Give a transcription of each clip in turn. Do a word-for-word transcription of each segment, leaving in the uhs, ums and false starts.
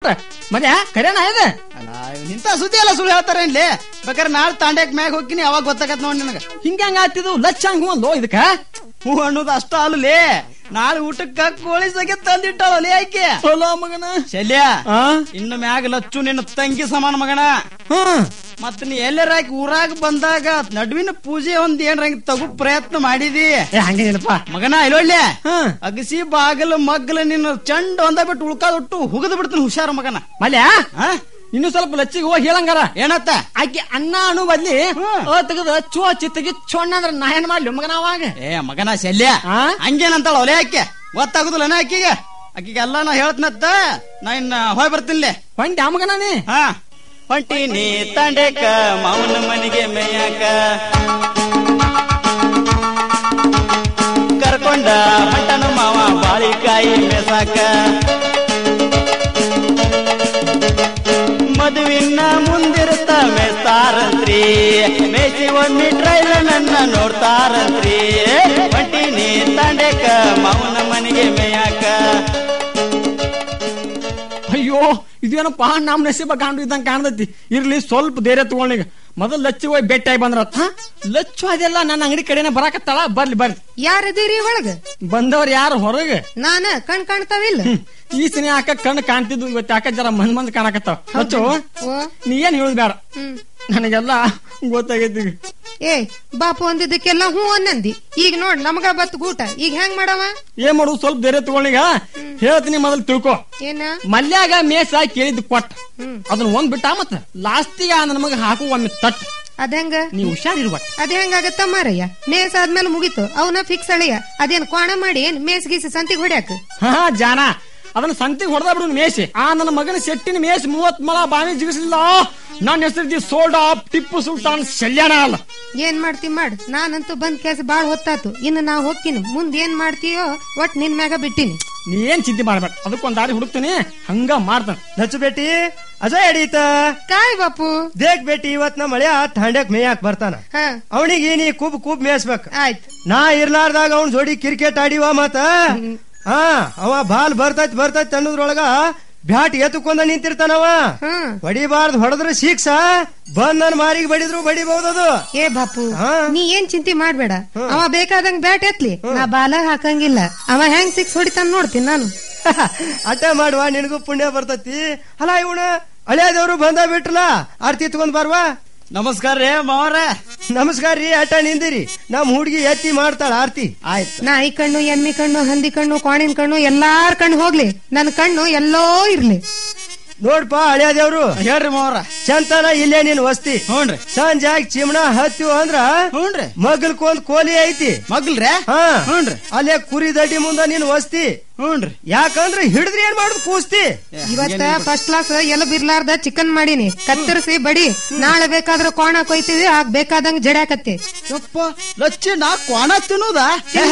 ಮದ್ಯ ಕರೆನ ಇದೆ ಇಂತ ಸುದ್ದಿ ಎಲ್ಲ ಸುಳ್ಳು ಹೇಳ್ತಾರೇನ್ಲಿ ಬೇಕಾದ್ರೆ ನಾಳೆ ತಾಂಡ್ಯಾಕ್ ಮ್ಯಾಗ ಹೋಗ್ತೀನಿ ಅವಾಗ ಗೊತ್ತಾಗತ್ ನೋಡಿ ನಿನಗ ಹಿಂಗ ಆತಿದ್ದು ಲಕ್ಷ ಹಂಗ ಹೂ ಇದಕ್ಕ ಹೂ ಅನ್ನೋದು ಅಷ್ಟ ಅಲ್ಲೇ ನಾಳೆ ಊಟಕ್ಕ ಕೋಳಿ ಸಗೆ ತಂದಿಟ್ಟಾವಲ್ಲಿ ಆಯ್ಕೆ ಮಗನ ಶಲ್ಯ ಇನ್ನು ಮ್ಯಾಗ ಲಚ್ಚು ನಿನ್ನ ತಂಗಿ ಸಮಾನ ಮಗನ ಮತ್ ನೀ ಎಲ್ಲರ ಹಾಕಿ ಊರಾಗ ಬಂದಾಗ ನಡುವಿನ ಪೂಜೆ ಒಂದ್ ಏನ್ರ ಹಂಗ ತಗೋ ಪ್ರಯತ್ನ ಮಾಡಿದಿ ಹಂಗೇನಪ್ಪ ಮಗನ ಇಲ್ಲೊಳ್ಳೆ ಅಗಸಿ ಬಾಗಲ ಮಗ್ಲ ನಿನ್ನ ಚಂಡ್ ಒಂದ ಬಿಟ್ಟು ಉಳ್ಕಾದೊಟ್ಟು ಹುಗದ್ ಬಿಡ್ತೀನಿ ಹುಷಾರ ಮಗನ ಮಲ್ಯ ಇನ್ನು ಸ್ವಲ್ಪ ಲಚ್ಚಿಗೆ ಹೋಗಿ ಹೇಳಂಗಾರ ಏನತ್ತ ಆಕೆ ಅನ್ನ ಅನು ಬದ್ಲಿ ತೆಗದ ಚೋ ಚಿತ್ತಗಿ ಚೊಣ್ಣ ಅಂದ್ರ ನಾ ಏನ್ ಮಾಡ್ಲಿ ಮಗನ ಅವಾಗ ಏ ಮಗನ ಶಲ್ಯ ಹಂಗೇನಂತಾಳ ಒಲೆ ಆಕೆ ಗೊತ್ತಾಗುದಿಲ್ಲ ನಾ ಆಕಿಗೆ ಆಕಿಗೆ ಎಲ್ಲ ನಾ ಹೇಳ್ತನತ್ತ ನಾ ಇನ್ನ ಹೋಯ್ ಬರ್ತೀನಿ ಹೊಂಟಿ ಆ ಮಗನ ನೀ ಹಾ ಹೊಂಟೀನಿ ತಂಡೆಕ ಮಾವನ ಮನೆಗೆ ಮೇಯಾಕ ಕರ್ಕೊಂಡ ಹೊಂಟನು ಮಾವ ಬಾಳಿಕಾಯಿ ಮೇಸಾಕ ಮದುವಿನ ಮುಂದಿರುತ್ತ ಮೇಸ್ತಾರಂತ್ರಿ ಮೇಸಿ ಒಮ್ಮೆ ಟ್ರೈಲ ನನ್ನ ನೋಡ್ತಾರಂತ್ರಿ ಹೊಂಟೀನಿ ತಂಡೆಕ ಮಾವನ ಮನೆಗೆ ಮೇಯಾಕ ಅಯ್ಯೋ ಇದೇನಪ್ಪ ನಮ್ ನಸೀಬ ಕಾಂಡು ಇದ್ದಂಗ ಕಾಣ್ತೈತಿ ಇರ್ಲಿ ಸ್ವಲ್ಪ ಧೈರ್ಯ ತಗೊಂಡಿಗ ಮೊದಲ್ ಲಚ್ಚಿ ಹೋಗಿ ಭೇಟಿ ಬಂದ್ರತ್ ಲಚ್ಚು ಅದೆಲ್ಲ ನನ್ನ ಅಂಗಡಿ ಕಡೆನೆ ಬರಾಕತ್ತಾಳ ಬರ್ಲಿ ಬರ್ಲಿ ಯಾರದಿರಿ ಒಳಗ ಬಂದವ್ರ ಯಾರು ಹೊರಗ ನಾನ ಕಣ್ ಕಾಣ್ತಾವಿಲ್ಲ ಈ ಸನಿ ಯಾಕ ಕಣ್ಣು ಕಾಣ್ತಿದ್ವು ಇವತ್ತು ಯಾಕ ಜರ ಮಂದ್ ಮಂದ್ ಕಾಣಕತ್ತಾವ ಲಚ್ಚು ನೀ ಏನ್ ಹೇಳುದ್ ಬೇಡ ನನಗೆಲ್ಲ ಗೊತ್ತಾಗೈತಿ ಏ ಬಾಪು ಅಂದಿದ್ದಕ್ಕೆಲ್ಲ ಹೂ ಅನ್ನಂದಿ ಈಗ ನೋಡ್ ನಮಗ ಬತ್ ಗೂಟ ಈಗ ಹೆಂಗ್ ಮಾಡವ ಏನ್ ಮಾಡುದು ಸ್ವಲ್ಪ ಧೈರ್ಯ ತಗೊಂಡಿಗ ಹೇಳ್ತೀನಿ ಮೊದಲ್ ತಿಳ್ಕೊ ಏನ ಮಲ್ಯಾಗ ಮೇಸ ಕೇಳಿದ್ ಕೊಟ್ಟ ಅದನ್ನ ಒಂದ್ ಬಿಟ್ಟ ಮತ್ತ ಲಾಸ್ಟಿಗ ನಮಗ ಹಾಕು ಒಮ್ಮೆ ತಟ್ ಅದಂಗ ನೀ ಹುಷಾರಿರ್ಬ ಅದ ಹೆಂಗಾಗತ್ತ ಮಾರಯ್ಯ ಮೇಸ್ ಆದ್ಮೇಲೆ ಮುಗಿತು ಅವನ ಫಿಕ್ಸ್ ಅಳಿಯ ಅದೇನ್ ಕೋಣ ಮಾಡಿ ಏನ್ ಮೇಸ್ ಗೀಸಿ ಸಂತಿಗ್ ಹೊಡ್ಯಾಕ ಹಾ ಜಾನ ಅದನ್ನ ಸಂತಿಗೆ ಹೊಡೆದ ಬಿಡು ಮೇಸಿ ಆ ನನ್ನ ಮಗನ ಸೆಟ್ಟಿನ ಮೇಸ್ ಮೂವತ್ ಮಳ ಬಾವಿ ಜಿಗಿಸಲಿಲ್ಲ ನನ್ನ ಹೆಸರು ಸೋಲ್ಡ್ ಆಫ್ ಟಿಪ್ಪು ಸುಲ್ತಾನ್ ಶಲ್ಯಾಣ ಅಲ್ಲ ಏನ್ ಮಾಡ್ತಿ ಮಾಡ್ ನಾನಂತೂ ಬಂದ್ ಕೆಲ್ಸ ಬಾಳ್ ಹೊತ್ತಾತು ಇನ್ನು ನಾ ಹೋಗ್ತೀನಿ ಮುಂದ್ ಏನ್ ಮಾಡ್ತೀಯೋ ಒಟ್ ನಿನ್ ಮ್ಯಾಗ ಬಿಟ್ಟಿನಿ ನೀ ಏನ್ ಚಿಂತೆ ಮಾಡ್ಬೇಡ ಅದಕ್ಕೊಂದ್ ದಾರಿ ಹುಡುಕ್ತೀನಿ ಹಂಗ ಮಾಡ್ತಾನ ನಚ್ಚು ಬೇಟಿ ಅಜಯ್ ಅಡೀತ ಕಾಯ್ ಬಾಪು ದೇಕ್ ಬೇಟಿ ಇವತ್ ನಾ ಮಳೆ ತಾಂಡ್ಯಾಕ್ ಮೇಯಾಕ್ ಬರ್ತಾನ ಅವನಿಗೆ ನೀ ಕೂಬ್ ಕೂಬ್ ಮೇಯಿಸ್ಬೇಕ ಆಯ್ತು ನಾ ಇರ್ಲಾರ್ದಾಗ ಅವ್ನ ಜೋಡಿ ಕ್ರಿಕೆಟ್ ಆಡಿವ ಮತ್ತ ಹಾ ಅವ ಬಾಲ್ ಬರ್ತೈತ್ ಬರ್ತೈತ್ ಅನ್ನೋದ್ರೊಳಗ ಬ್ಯಾಟ್ ಎತ್ತುಕೊಂಡ ನಿಂತಿರ್ತಾನವ ಹೊಡಿಬಾರ್ದು ಹೊಡೆದ್ರ ಶಿಕ್ಷ ಬಂದ್ ನನ್ ಮಾರಿಗೆ ಬಡಿದ್ರು ಬಡಿಬಹುದದು ಏ ಬಾಪು ನೀ ಏನ್ ಚಿಂತೆ ಮಾಡ್ಬೇಡ ಅವ ಬೇಕಾದಂಗ್ ಬ್ಯಾಟ್ ಎತ್ಲಿ ನಾ ಬಾಲ ಹಾಕಂಗಿಲ್ಲ ಅವ ಹೆಂಗ್ ಸಿಕ್ಸ್ ಹೊಡಿತಾನ ನೋಡ್ತೀನಿ ನಾನು ಅಟ್ಟ ಮಾಡುವ ನಿನಗೂ ಪುಣ್ಯ ಬರ್ತೈತಿ ಅಲ್ಲ ಇವನು ಹಳೆಯದವ್ರು ಬಂದ ಬಿಟ್ರಲ್ಲ ಆರ್ತಿ ತಗೊಂಡ್ ಬರ್ವಾ ನಮಸ್ಕಾರ ರೇ ಮಾವರ ನಮಸ್ಕಾರ ರೀ ಅಟ್ಟ ನಿಂದಿರಿ ನಮ್ ಹುಡ್ಗಿ ಎತ್ತಿ ಮಾಡ್ತಾಳ ಆರ್ತಿ ಆಯ್ತು ನಾಯಿ ಕಣ್ಣು ಎಮ್ಮಿ ಕಣ್ಣು ಹಂದಿ ಕಣ್ಣು ಕೋಣಿನ ಕಣ್ಣು ಎಲ್ಲಾರ್ ಕಣ್ಣು ಹೋಗ್ಲಿ ನನ್ ಕಣ್ಣು ಎಲ್ಲೋ ಇರ್ಲಿ ನೋಡ್ಪಾ ಹಳೆಯದೇವ್ರು ಹೇಳ್ರಿ ಮಾವರ ಚಂತನ ಇಲ್ಲೇ ನೀನ್ ವಸ್ತಿ ಹ್ಞೂನ್ರಿ ಸಂಜಾಗ್ ಚಿಮಣ ಹತ್ತಿವ ಅಂದ್ರ ಹ್ಞೂನ್ರಿ ಮಗಲ್ಕೊಂದ್ ಕೋಲಿ ಐತಿ ಮಗಲ್ರೆ ಹಾ ಹ್ಞೂನ್ರಿ ಅಲ್ಲೇ ಕುರಿ ದಡ್ಡಿ ಮುಂದ ನೀನ್ ವಸ್ತಿ ಹ್ಞೂನ್ರಿ ಯಾಕಂದ್ರೆ ಹಿಡಿದ್ರಿ ಏನ್ ಮಾಡುದು ಕೂಸ್ತಿ ಇವತ್ತ ಫಸ್ಟ್ ಕ್ಲಾಸ್ ಎಲ್ಲ ಬಿರ್ಲಾರ್ದ ಚಿಕನ್ ಮಾಡೀನಿ ಕತ್ತರಿಸಿ ಬಡಿ ನಾಳೆ ಬೇಕಾದ್ರೆ ಕೋಣ ಕೊಯ್ತೀವಿ ಆಗ ಬೇಕಾದಂಗ ಜಡ್ಯಾಕತ್ತೆ ಯಪ್ಪ ಲಚ್ಚಿ ನಾ ಕೋಣ ತಿನ್ನೋದ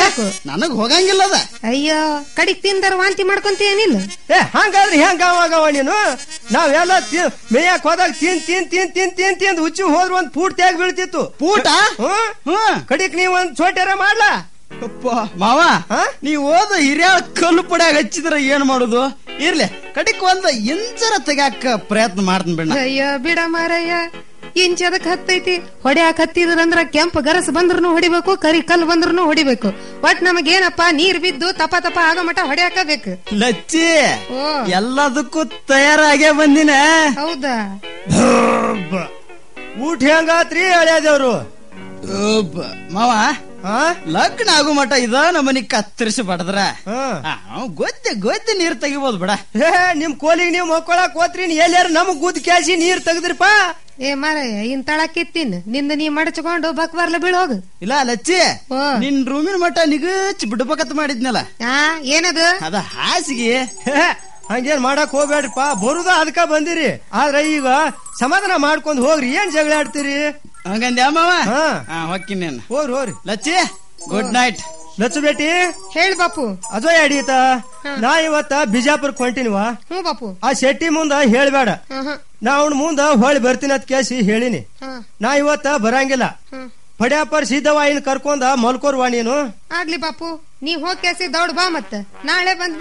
ನನಗ್ ಹೋಗಂಗಿಲ್ಲದ ಅಯ್ಯೋ ಕಡಿಗ್ ತಿಂದರ ವಾಂತಿ ಮಾಡ್ಕೊಂತೀನಿಲ್ಲ ಏ ಹಂಗಾದ್ರೆ ಹೆಂಗ ಅವಾಗವ ನೀನು ನಾವೆಲ್ಲ ಮೇಯಕ್ ಹೋದಾಗ ತಿನ್ ತಿನ್ ತಿನ್ ತಿನ್ ತಿನ್ ತಿಂದ್ ಹುಚ್ಚಿ ಹೋದ್ರ ಒಂದ್ ಪೂಟ್ ತ್ಯಾಗ ಬೀಳ್ತಿತ್ತು ಪೂಟ ಹ್ಮ್ ಕಡಿಕ್ ನೀವ್ ಒಂದ್ ಚೋಟ್ಯಾರ ಮಾಡ್ಲಾ ಮಾವ ನೀವ್ ಓದ ಹಿರಿಯ ಕಲ್ಲು ಪಡ್ಯಾಗ ಹಚ್ಚಿದ್ರ ಏನ್ ಮಾಡುದು ಇರ್ಲಿ ಕಡಿಕ್ ಒಂದ್ ಇಂಚರ ತೆಗ್ಯಾಕ ಪ್ರಯತ್ನ ಮಾಡ್ತೀನಿ ಬಿಡ ಅಯ್ಯೋ ಬಿಡ ಮಾರಯ್ಯ ಇಂಚ್ ಅದಕ್ ಹತ್ತೈತಿ ಹೊಡ್ಯಾಕ್ ಹತ್ತಿದ್ರಂದ್ರ ಕೆಂಪ್ ಗರಸ್ ಬಂದ್ರು ಹೊಡಿಬೇಕು ಕರಿ ಕಲ್ ಬಂದ್ರು ಹೊಡಿಬೇಕು ಒಟ್ ನಮಗೇನಪ್ಪ ನೀರ್ ಬಿದ್ದು ತಪ ತಪ ಆಗೋ ಮಟ ಹೊಡ್ಯಾಕಬೇಕು ಲಚ್ಚಿ ಎಲ್ಲದಕ್ಕೂ ತಯಾರಾಗೇ ಬಂದಿನ ಹೌದಾ ಊಟ ಹೆಂಗಾತ್ರಿ ಹಳೆಯದೇವ್ರು ಮಾವ ಲಗ್ನ ಆಗು ಮಟ ಇದ ನಮ್ಮನಿ ಕತ್ತರಿಸಿ ಬಡದ್ರ ಗೊತ್ತಿ ಗೊತ್ತಿ ನೀರ್ ತೆಗಿಬೋದು ಬಿಡ ಹೇ ನಿಮ್ ಕೋಲಿಗೆ ನೀವ್ ಮಕ್ಕಳಕ್ ಹೋತ್ರಿ ಎಲ್ಲಾರ ನಮಗ್ ಗುದ್ ಕ್ಯಾಸಿ ನೀರ್ ತೆಗದ್ರಿಪ ಏ ಮಾರಯ್ಯ ಇನ್ ತಳಕಿತ್ತೀನ್ ನಿಂದ ನೀ ಮಡಚ್ಕೊಂಡು ಬಕ್ಬರ್ಲ ಬೀಳ್ ಹೋಗು ಇಲ್ಲ ಲಚ್ಚಿ ನಿನ್ ರೂಮಿನ ಮಟ ನಿಗಚ್ ಬಿಡ್ಬೇಕತ್ ಮಾಡಿದ್ನಲ್ಲ ಏನದು ಅದ ಹಾಸಿಗೆ ಹಂಗೇನ್ ಮಾಡಕ್ ಹೋಗ್ಬೇಡ್ರಿಪ್ಪ ಬರುದ ಅದಕ್ಕ ಬಂದಿರಿ ಆದ್ರ ಈಗ ಸಮಾಧಾನ ಮಾಡ್ಕೊಂಡ್ ಹೋಗ್ರಿ ಏನ್ ಜಗಳ ಆಡ್ತೀರಿ ಹಂಗಂದ್ಯಾ ಮಾವ ಹೊಕ್ಕಿನ ಹೋಗ್ರಿ ಹೋಗ್ರಿ ಲಚ್ಚಿ ಗುಡ್ ನೈಟ್ ಲಚ್ಚು ಬೇಟಿ ಹೇಳಿ ಬಾಪು ಅಜಯ್ ಅಡೀತ ನಾ ಇವತ್ತ ಬಿಜಾಪುರ್ ಹೊಂಟಿನಿವಾ ಹ್ಞೂ ಬಾಪು ಆ ಶೆಟ್ಟಿ ಮುಂದ ಹೇಳ್ಬೇಡ ನಾ ಅವ್ನ ಮುಂದ ಹೊಳಿ ಬರ್ತೀನಿ ಅದ್ ಕೇಸಿ ಹೇಳಿನಿ ನಾ ಇವತ್ತ ಬರಂಗಿಲ್ಲ ಪಡ್ಯಾಪರ್ ಸಿದ್ದವಾಯಿನ ಕರ್ಕೊಂಡ ಮಲ್ಕೋರ್ವಾ ನೀನು ಆಗ್ಲಿ ಬಾಪು ನೀ ಹೋಗ್ ಕೇಸಿ ದೌಡ್ ಬಾ ಮತ್ತ ನಾಳೆ ಬಂದ್ಬಿಡು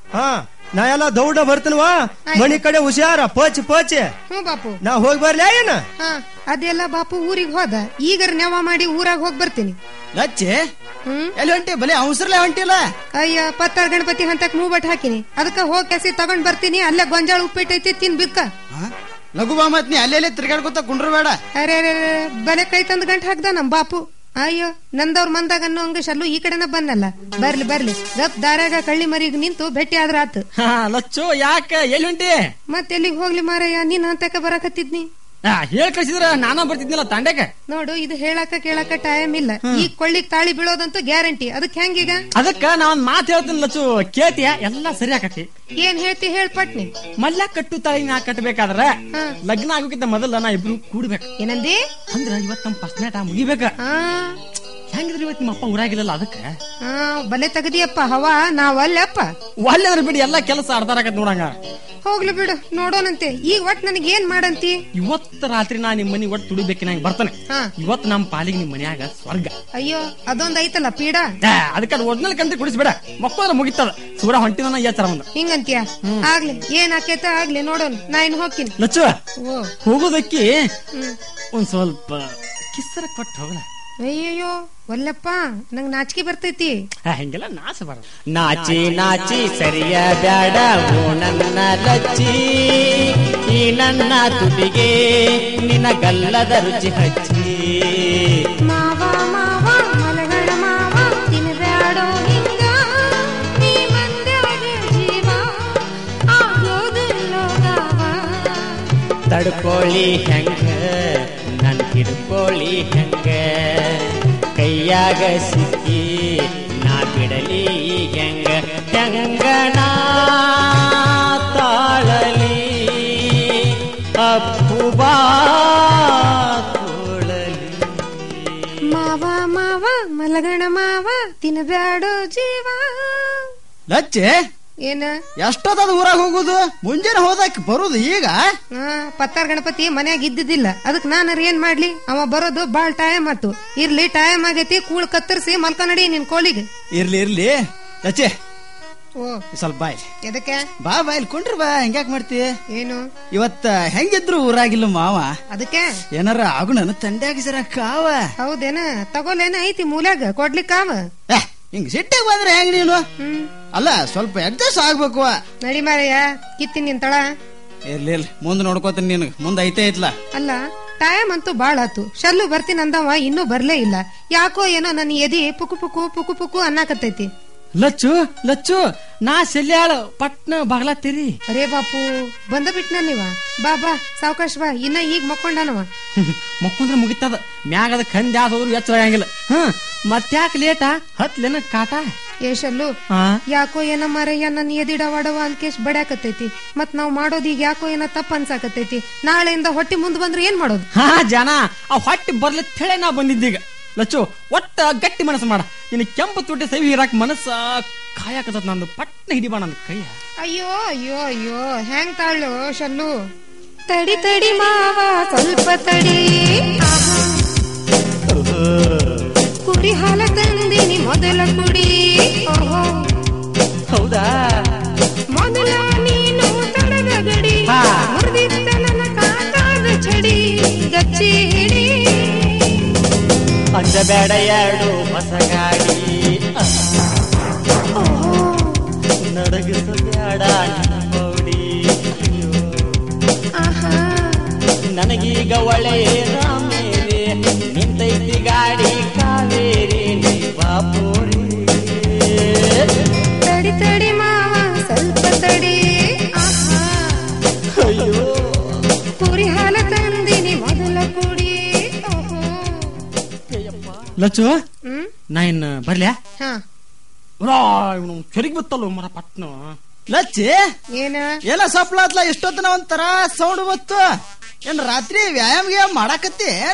ಹಾ ನಾ ಎಲ್ಲ ದೌಡ ಬರ್ತೇನವಾ ಮನಿ ಕಡೆ ಹುಷಾರ ಪಚ್ ಪಚ್. ಹ್ಞೂ ಬಾಪು. ನಾ ಹೋಗಿ ಬರ್ಲಿ ಏನ? ಹಾ ಅದೆಲ್ಲ ಬಾಪು ಊರಿಗೆ ಹೋದ, ಈಗರ ನೆವ ಮಾಡಿ ಊರಾಗ ಹೋಗಿ ಬರ್ತೀನಿ. ಲಚ್ಚೆ ಹ್ಮ್ ಎಲ್ಲಿ ಹೊಂಟಿ? ಬಲೆ ಅವಸರಲೆ ಹೊಂಟಿಲ್ಲ. ಅಯ್ಯ ಪತ್ತಾರ ಗಣಪತಿ ಹಂತಕ್ ಮೂವಟ್ ಹಾಕಿನಿ, ಅದಕ್ಕ ಹೋಗಿ ಕೆಸಿ ತಗೊಂಡ್ ಬರ್ತೀನಿ. ಅಲ್ಲೇ ಗೊಂಜಾಳ ಉಪ್ಪಿಟ್ಟೈತಿ ತಿನ್ ಬಿಕ್ಕ. ಲಘು ಬಾ ಮತ್ ನೀ ಅಲ್ಲೆಲ್ಲೇ ತಿರ್ಗಾಡ್ಕೊತ ಕುಂಡ್ರು ಬೇಡ. ಅರೆ ಬಲೆ ಕೈ ತಂದ್ ಗಂಟ ಹಾಕ್ದ ನಮ್ ಬಾಪು. ಅಯ್ಯೋ ನಂದವ್ರ ಮಂದಾಗ ಅನ್ನೋ ಹಂಗ ಶಲ್ಲು ಈ ಕಡೆನ ಬಂದಲ್ಲ. ಬರ್ಲಿ ಬರ್ಲಿ ಗಪ್ ದಾರ್ಯಾಗ ಕಳ್ಳಿ ಮರಿಗ್ ನಿಂತು ಭೇಟಿ ಆದ್ರ ಆತು. ಲಚ್ಚು ಯಾಕ ಎಲ್ಲಿ ಹೊಂಟಿ? ಮತ್ ಎಲ್ಲಿಗ್ ಹೋಗ್ಲಿ ಮಾರಯ್ಯ, ನೀನ್ ಹಂತಕ ಬರಕತ್ತಿದ್ನಿ. ಹೇಳ್ ಕಳ್ಸಿದ್ರ ನಾನ ಬರ್ತಿದ್ನಲ್ಲ ತಾಂಡ್ಯಾಕ. ನೋಡು ಇದು ಹೇಳಕ ಕೇಳಕ ಟೈಮ್ ಇಲ್ಲ. ಈ ಕೊಳ್ಳಿಗ್ ತಾಳಿ ಬೀಳೋದಂತೂ ಗ್ಯಾರಂಟಿ. ಅದಕ್ ಹೆಂಗೀಗ? ಅದಕ್ಕ ನಾ ಒಂದ್ ಮಾತು ಹೇಳ್ತೀನಿ ಲಚ್ಚು, ಕೇಳ್ತೀಯ? ಎಲ್ಲಾ ಸರಿ ಆಕತಿ. ಏನ್ ಹೇಳ್ತಿ ಹೇಳ್ ಪಟ್ನಿ. ಮಲ್ಲ ಕಟ್ಟು ತಾಳಿ ನಾ ಕಟ್ಟಬೇಕಾದ್ರ ಲಗ್ನ ಆಗೋಕ್ಕಿಂತ ಮೊದಲ ನಾ ಇಬ್ರು ಕೂಡ್ಬೇಕು. ಏನಂದಿ? ಅಂದ್ರ ಇವತ್ ನಮ್ ಫಸ್ಟ್ ನೈಟ್ ಮುಗಿಬೇಕ. ಹೆಂಗಿದ್ರಿ ಇವತ್ ನಿಮ್ಮ ಅಪ್ಪ ಊರಾಗಿಲ್ಲಲ್ಲ ಅದಕ್ಕ ಬಲೆ ತಗದಿಯಪ್ಪ ಹವಾ. ನಾವ್ ಅಲ್ಲಪ್ಪ ಒಳ್ಳೆದ್ರ ಬಿಡಿ, ಎಲ್ಲಾ ಕೆಲಸ ಅರ್ಧಾರಕತ್ ನೋಡಂಗ. ಹೋಗ್ಲಿ ಬಿಡು ನೋಡೋಣಂತೆ. ಈಗ ಒಟ್ ನನಗೆ ಏನ್ ಮಾಡಂತಿ? ಇವತ್ ರಾತ್ರಿ ನಾ ನಿಮ್ ಮನಿ ಒಟ್ಟು ತುಡಿಬೇಕಿ ನಂಗೆ ಬರ್ತಾನೆ. ಇವತ್ ನಮ್ ಪಾಲಿಗೆ ನಿಮ್ ಮನ್ಯಾಗ ಸ್ವರ್ಗ. ಅಯ್ಯೋ ಅದೊಂದ್ ಐತಲ್ಲ ಪೀಡ. ಅದಕ್ಕ ಒರಿಜಿನಲ್ ಕಂಟ್ರಿ ಕುಡಿಸ್ಬೇಡ, ಮಕ್ಕಳ ಮುಗಿತದ. ಸೂರ ಹೊಂಟಿನ ಎಚ್ಚರ ಬಂದ ಹಿಂಗಂತೀಯ? ಆಗ್ಲಿ ಏನ್ ಆಕೇತ ಆಗ್ಲಿ ನೋಡೋಣ. ನಾ ಇನ್ ಹೋಗ್ತೀನಿ. ಲಚ್ಚು ಹೋಗೋದಕ್ಕಿ ಒಂದ್ ಸ್ವಲ್ಪ ಕಿಸ್ಸರ ಕೊಟ್ಟು ಹೋಗಲ್ಲ. ಅಯ್ಯಯ್ಯೋ ಒಲ್ಲಪ್ಪ ನಂಗ್ ನಾಚಿಕೆ ಬರ್ತೈತಿ. ಹಿಂಗೆಲ್ಲ ನಾಚ ಬರ ನಾಚಿ ನಾಚಿ ಸರಿಯ ಬ್ಯಾಡ ಓ ನನ್ನ ಲಚ್ಚಿ, ಈ ನನ್ನ ತುಟಿಗೆ ನಿನ್ನ ಗಲ್ಲದ ರುಚಿ ಹಚ್ಚಿ. ಮಾವ ಮಾವ ಮಲಗಡ ಮಾವ ತಿನ್ನಬ್ಯಾಡೋ ಹಿಂಗ, ನೀ ಮಂದ್ಯಾಗ ಜೀವ ಆಗೋದಿಲ್ಲೋ ಗಾವ. ತಡ್ಕೊಳ್ಳಿ ಹೆಂಗ ನನ್ ಹಿಡ್ಕೊಳ್ಳಿ ಹೆಂಗ, ಕೈಯಾಗ ಸಿಕ್ಕಿ ನಾ ಬಿಡಲಿ ಹೆಂಗ ಹೆಂಗನಾ ತಾಳಲಿ ಅಪ್ಪುಬಾ ತೋಳಲಿ. ಮಾವ ಮಾವ ಮಲಗಣ ಮಾವ ತಿನ್ನಬ್ಯಾಡೋ ಜೀವ. ಲಚ್ಚೆ ಏನ ಎಷ್ಟೊತ್ತದ ಊರಾಗ ಹೋಗುದು? ಮುಂಜಾನೆ ಹೋದಾಕ ಬರುದು ಈಗ? ಪತ್ತಾರ್ ಗಣಪತಿ ಮನ್ಯಾಗ ಇದ್ದಿದ್ದಿಲ್ಲ, ಅದಕ್ ನಾನರ್ ಏನ್ ಮಾಡ್ಲಿ? ಅವ ಬರೋದು ಬಾಳ್ ಟೈಮ್ ಆತು. ಇರ್ಲಿ ಟೈಮ್ ಆಗೈತಿ, ಕೂಳ್ ಕತ್ತರಿಸಿ ಮಲ್ಕ ನಡಿ ನಿನ್ ಕೋಳಿಗೆ. ಇರ್ಲಿ ಇರ್ಲಿ ಲಚ್ಚೆ ಓ ಸ್ವಲ್ಪ ಬಾಯ್. ಎದಕ್ಕೆ? ಬಾ ಬಾಯ್ ಕೊಂಡ್ರಿ ಬಾ. ಹೆಂಗ್ಯಾಕ್ ಮಾಡ್ತಿ? ಏನು ಇವತ್ತ ಹೆಂಗಿದ್ರು ಊರಾಗಿಲ್ಲ ಮಾವ. ಅದಕ್ಕೆ ಏನಾರ ಆಗುಣ ತಂಡ್ಯಾಗ ಜರ ಕಾವ. ಹೌದೇನ? ತಗೋಲೇನ ಐತಿ ಮೂಲ್ಯಾಗ ಕೊಡ್ಲಿಕ್ಕಾವ? ಹಿಂಗ ಸಿಟ್ಟಿಗೆ ಬಂದ್ರೆ ಹೆಂಗ್ ನೀನು? ಹ್ಮ್ ಅಲ್ಲ ಸ್ವಲ್ಪ ಅಡ್ಜಸ್ಟ್ ಆಗ್ಬೇಕು. ನಡಿ ಮಾರಯ್ಯ ಕಿತ್ತೀನಿ ನಿನ್ ತಳ. ಇರ್ಲಿ ಇರ್ಲಿ ಮುಂದ್ ನೋಡ್ಕೋತೀನಿ, ನಿನಗ್ ಮುಂದ್ ಐತೆ ಐತ್ಲ. ಅಲ್ಲ ಟೈಮ್ ಅಂತೂ ಬಾಳ ಆತು. ಶಲ್ಲು ಬರ್ತೀನಿ ಅಂದವ ಇನ್ನೂ ಬರ್ಲೇ ಇಲ್ಲ. ಯಾಕೋ ಏನೋ ನನ್ನ ಎದಿ ಪುಕು ಪುಕು ಪುಕು ಪುಕು ಅನ್ನಕತ್ತೈತಿ. ಲಚ್ಚು ಲಚ್ಚು ನಾ ಸೆಲ್ಯಾಳ ಪಟ್ನ ಬಾಗ್ಲಾ ತೆರಿ. ಅರೇ ಬಾಪು ಬಂದ ಬಿಟ್ನ ನೀವ. ಬಾ ಬಾ ಸಾವಕಾಶ ಬಾ. ಇನ್ನ ಈಗ ಮಕ್ಕೊಂಡನವ. ಮಕ್ಕೊಂದ್ರ ಮುಗಿತದ ಮ್ಯಾಗ ಅದ ಕಂದ್ ಯಾವ್ದು ಹೋದ್ರು ಎಚ್ಚರ ಆಗಂಗಿಲ್ಲ. ಹ್ಮ್ ಮತ್ತ್ಯಾಕ ಲೇಟ ಹತ್ಲೇನ ಕಾಟ? ಏಷಲ್ಲು ಯಾಕೋ ಏನ ಮರಯ್ಯ ನನ್ನ ಎದಿಡವಾಡವ ಅನ್ಕೇಶ್ ಬಡ್ಯಾಕತ್ತೈತಿ. ಮತ್ ನಾವ್ ಮಾಡೋದ್ ಈಗ ಯಾಕೋ ಏನ ತಪ್ಪ ಅನ್ಸಾಕತ್ತೈತಿ. ನಾಳೆಯಿಂದ ಹೊಟ್ಟಿ ಮುಂದ್ ಬಂದ್ರೆ ಏನ್ ಮಾಡೋದು? ಹಾ ಜನ ಆ ಹೊಟ್ಟಿ ಬರ್ಲಿ ಹೇಳಿ ನಾ ಬಂದಿದ್ದೀಗ. ಲಚ್ಚು ಒಟ್ಟ ಗಟ್ಟಿ ಮನಸ್ಸು ಮಾಡ. ನಿನ್ ಕೆಂಪು ತುಟಿ ಸವಿ ಇರಾಕ್ ಮನಸ್ಸ ಕಾಯಕತ್ತ. ನಂದು ಪಟ್ನ ಹಿಡಿಬಾ ನನ್ನ ಕೈಯ. ಅಯ್ಯೋ ಅಯ್ಯೋ ಅಯ್ಯೋ ಹೆಂಗ್ ತಾಳು ಶಲ್ಲು. ತಡಿ ತಡಿ ಮಾವ ಸ್ವಲ್ಪ ತಡಿ, ಕುರಿ ಹಾಲ ತಂದಿನಿ ಮೊದಲ ಕುಡಿ. ಓಹೋ ಹೌದಾ? ಮೊದಲ ನೀನು ತಡದ ಗಡಿ, ಮುರಿದಿದ್ದ ನನ್ನ ಕಾಕಾದ ಚಡಿ. ಗಚ್ಚಿ ಹಿಡಿ ಅಂಜಬೇಡ ಎರಡು ಹೊಸ ಗಾಡಿ, ನಡಗಿಸಬೇಡ ನೋಡಿ. ನನಗೀಗ ಒಳ್ಳೆಯ ಮೇಲೆ ನಿಂತೈತಿ ಗಾಡಿ ಕಾವೇರಿ ನೀ ಬಾಪೋರಿ. ತಡಿ ತಡಿ ಮಾವ ಸ್ವಲ್ಪ ತಡಿ, ಅಯ್ಯೋ ಕುರಿ ಹಾಲ ತಂದಿನಿ ಮೊದಲ ಕುಡಿ. ಲಚ್ಚು ಹ್ಮ್ ನಾ ಇನ್ ಬರ್ಲ್ಯಾ? ಹಾ ಇವನು ಚೊರಿಗ್ ಬತ್ತಲ್ಲ ಮರ ಪಟ್ನ. ಲಚ್ಚಿ ಏನ ಎಲ್ಲ ಸಪ್ಲಾತ್ಲ ಇಷ್ಟೊತ್ತನ ಒಂಥರ ಸೌಂಡ್ ಬತ್ತು. ಏನ್ ರಾತ್ರಿ ವ್ಯಾಯಾಮ ಗಿಯಾಮ ಮಾಡಾಕತ್ತಿ ಏನ?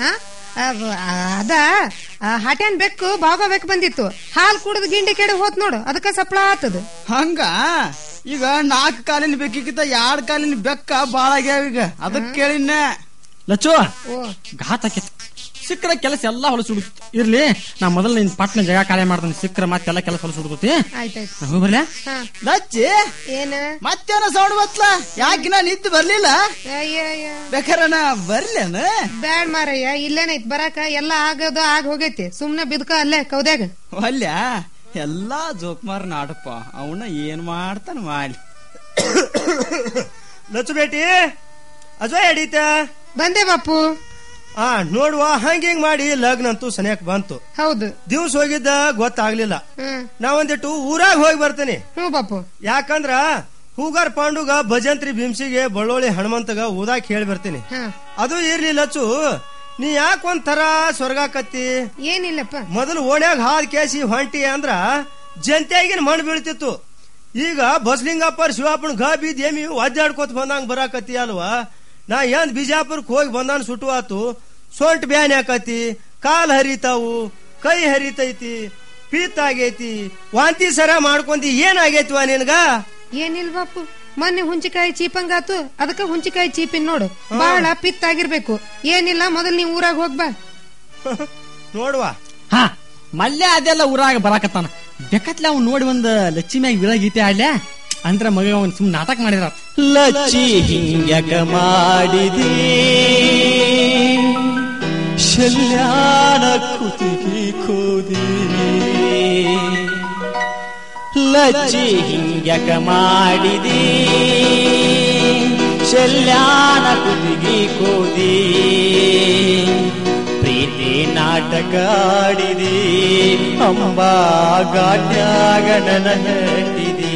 ಅದ ಹಟ್ಯಾನ್ ಬೆಕ್ಕು ಬಾಗ ಬೆಕ್ಕು ಬಂದಿತ್ತು. ಹಾಲ್ ಕುಡಿದ್ ಗಿಂಡಿ ಕೆಡೆ ಹೋತ್ ನೋಡು, ಅದಕ್ಕ ಸಪ್ಲ ಆತದ. ಹಂಗ ಈಗ ನಾಲ್ಕು ಕಾಲಿನ ಬೆಕ್ಕಿಗಿಂತ ಎರಡ್ ಕಾಲಿನ ಬೆಕ್ಕ ಬಾಳ ಆಗ್ಯಾವ ಈಗ. ಅದಕ್ ಕೇಳಿನ. ಲಚ್ಚು ಓ ಘಾತ ಆಕೇತಿ. ಸಿಕ್ಕರ ಕೆಲಸ ಎಲ್ಲಾ ಹೊಲಸು ಹುಡುಕ್ತಿ ಇರ್ಲಿ. ನಾ ಮೊದಲು ನಿನ್ ಪಟ್ನ ಜಾಗ ಖಾಲಿ ಮಾಡ್ತಾನೆ. ಸಿಕ್ಕರ ಮತ್ತೆಲ್ಲ ಕೆಲಸ ಹೊಲಸು ಹುಡುಕತಿ. ಆಯ್ತಾಯ್ತು. ಹೋಗಿ ಬರ್ಲ. ಲಚ್ಚಿ ಏನ ಮತ್ತೇನ ಸೌಂಡ್ ಬತ್ಲ? ಯಾಕೆ ನಾ ನಿದ್ದು ಬರ್ಲಿಲ್ಲ? ಅಯ್ಯ ಬೇಕಾರಣ ಬರ್ಲೇನ? ಬ್ಯಾಡ್ ಮಾರಯ್ಯ, ಇಲ್ಲೇನೈತ್ ಬರಾಕ. ಎಲ್ಲಾ ಆಗದ ಆಗ ಹೋಗೈತಿ. ಸುಮ್ನೆ ಬಿದ್ಕ ಅಲ್ಲೇ ಕೌದ್ಯಾಗ. ಅಲ್ಯ ಎಲ್ಲಾ ಜೋಕ್ಮಾರ್ ನಾಡಪ್ಪ, ಅವನ ಏನ್ ಮಾಡ್ತಾನ ಮಾಡಿ. ಲಚ್ಚು ಬೇಟಿ ಅಜಯ್ ಹಿಡಿತ ಬಂದೆ ಬಾಪು. ಆ ನೋಡುವ ಹಂಗ ಹಿಂಗ್ ಮಾಡಿ ಲಗ್ನ ಅಂತೂ ಸನಿಯಾಕ್ ಬಂತು. ಹೌದು, ದಿವ್ಸ ಹೋಗಿದ್ದ ಗೊತ್ತಾಗ್ಲಿಲ್ಲ. ಹ್ಮ್ ನಾ ಒಂದಿಟ್ಟು ಊರಾಗ ಹೋಗಿ ಬರ್ತೇನೆ. ಹ್ಞೂ ಬಾಪು. ಯಾಕಂದ್ರ ಹೂಗಾರ್ ಪಾಂಡುಗ ಭಜಂತ್ರಿ ಭೀಮ್ಸಿಗೆ ಬಳ್ಳೋಳಿ ಹನುಮಂತಗ ಊದಾಕ್ ಹೇಳಿ ಬರ್ತೀನಿ. ಹಾ ಅದು ಇರ್ಲಿ ಲಚ್ಚು, ನೀ ಯಾಕ ಒಂಥರ ಸ್ವರ್ಗಾಕತ್ತಿ? ಏನಿಲ್ಲಪ್ಪ, ಮೊದಲು ಓಣ್ಯಾಗ ಹಾದ್ ಕೇಸಿ ಹೊಂಟಿ ಅಂದ್ರ ಜಂತಿಯಾಗಿನ ಮಣ್ಣು ಬೀಳ್ತಿತ್ತು. ಈಗ ಬಸಲಿಂಗಪ್ಪರ್ ಶಿವಾಪನ್ ಗ ಬೀದ್ ಏಮಿ ಒದ್ದಾಡ್ಕೋತ ಬಂದಂಗ ಬರಾಕತ್ತಿ ಅಲ್ವಾ? ನಾ ಏನ್ ಬಿಜಾಪುರಕ್ ಹೋಗಿ ಬಂದಾನ ಸುಟ್ಟು ಆತು. ಸೊಂಟ್ ಬ್ಯಾನ್ ಹಾಕತಿ, ಕಾಲ್ ಹರಿತಾವು, ಕೈ ಹರಿತೈತಿ, ಪೀತ್ ಆಗೈತಿ, ವಾಂತಿ ಸರ ಮಾಡ್ಕೊಂತಿ. ಏನಾಗೈತಿವ ನಿನ್ಗ? ಏನಿಲ್ ಬಾಪು, ಮೊನ್ನೆ ಹುಂಚಿಕಾಯಿ ಚೀಪಂಗಾತು, ಅದಕ್ಕ ಹುಂಚಿಕಾಯಿ ಚೀಪಿನ್ ನೋಡು. ಬಹಳ ಪಿತ್ ಆಗಿರ್ಬೇಕು. ಏನಿಲ್ಲ, ಮೊದಲ್ ನೀವ್ ಊರಾಗ ಹೋಗ್ಬಾ. ನೋಡುವ. ಹಾ ಮಲ್ಯ ಅದೆಲ್ಲ ಊರಾಗ ಬರಾಕತ್ತಾನ. ಬೇಕತ್ಲೆ ಅವ್ನು ನೋಡಿ ಒಂದ್ ಲಕ್ಷ್ಮಿಯಾಗಿ ವಿರ ಗೀತೆ ಆಡ್ಲ ಅಂದ್ರ ಮಗ ಅವ್ನ್ ಸುಮ್ ನಾಟಕ ಮಾಡಿದ್ರ. ಲಚ್ಚಿ ಹಿಂಗ್ಯಾಕ ಮಾಡಿದಿ ಶಲ್ಯಾನ ಕುತಿಗಿ ಕೋದಿ. ಲಚ್ಚಿ ಹಿಂಗ್ಯಾಕ ಮಾಡಿದಿ ಶಲ್ಯಾನ ಕುತಿಗಿ ಕೋದಿ. ಪ್ರೀತಿ ನಾಟಕ ಆಡಿದಿ ಅಂಬಾ ಗಾಡ್ಯಾಗ ನನ್ನ ನಟಿದಿ.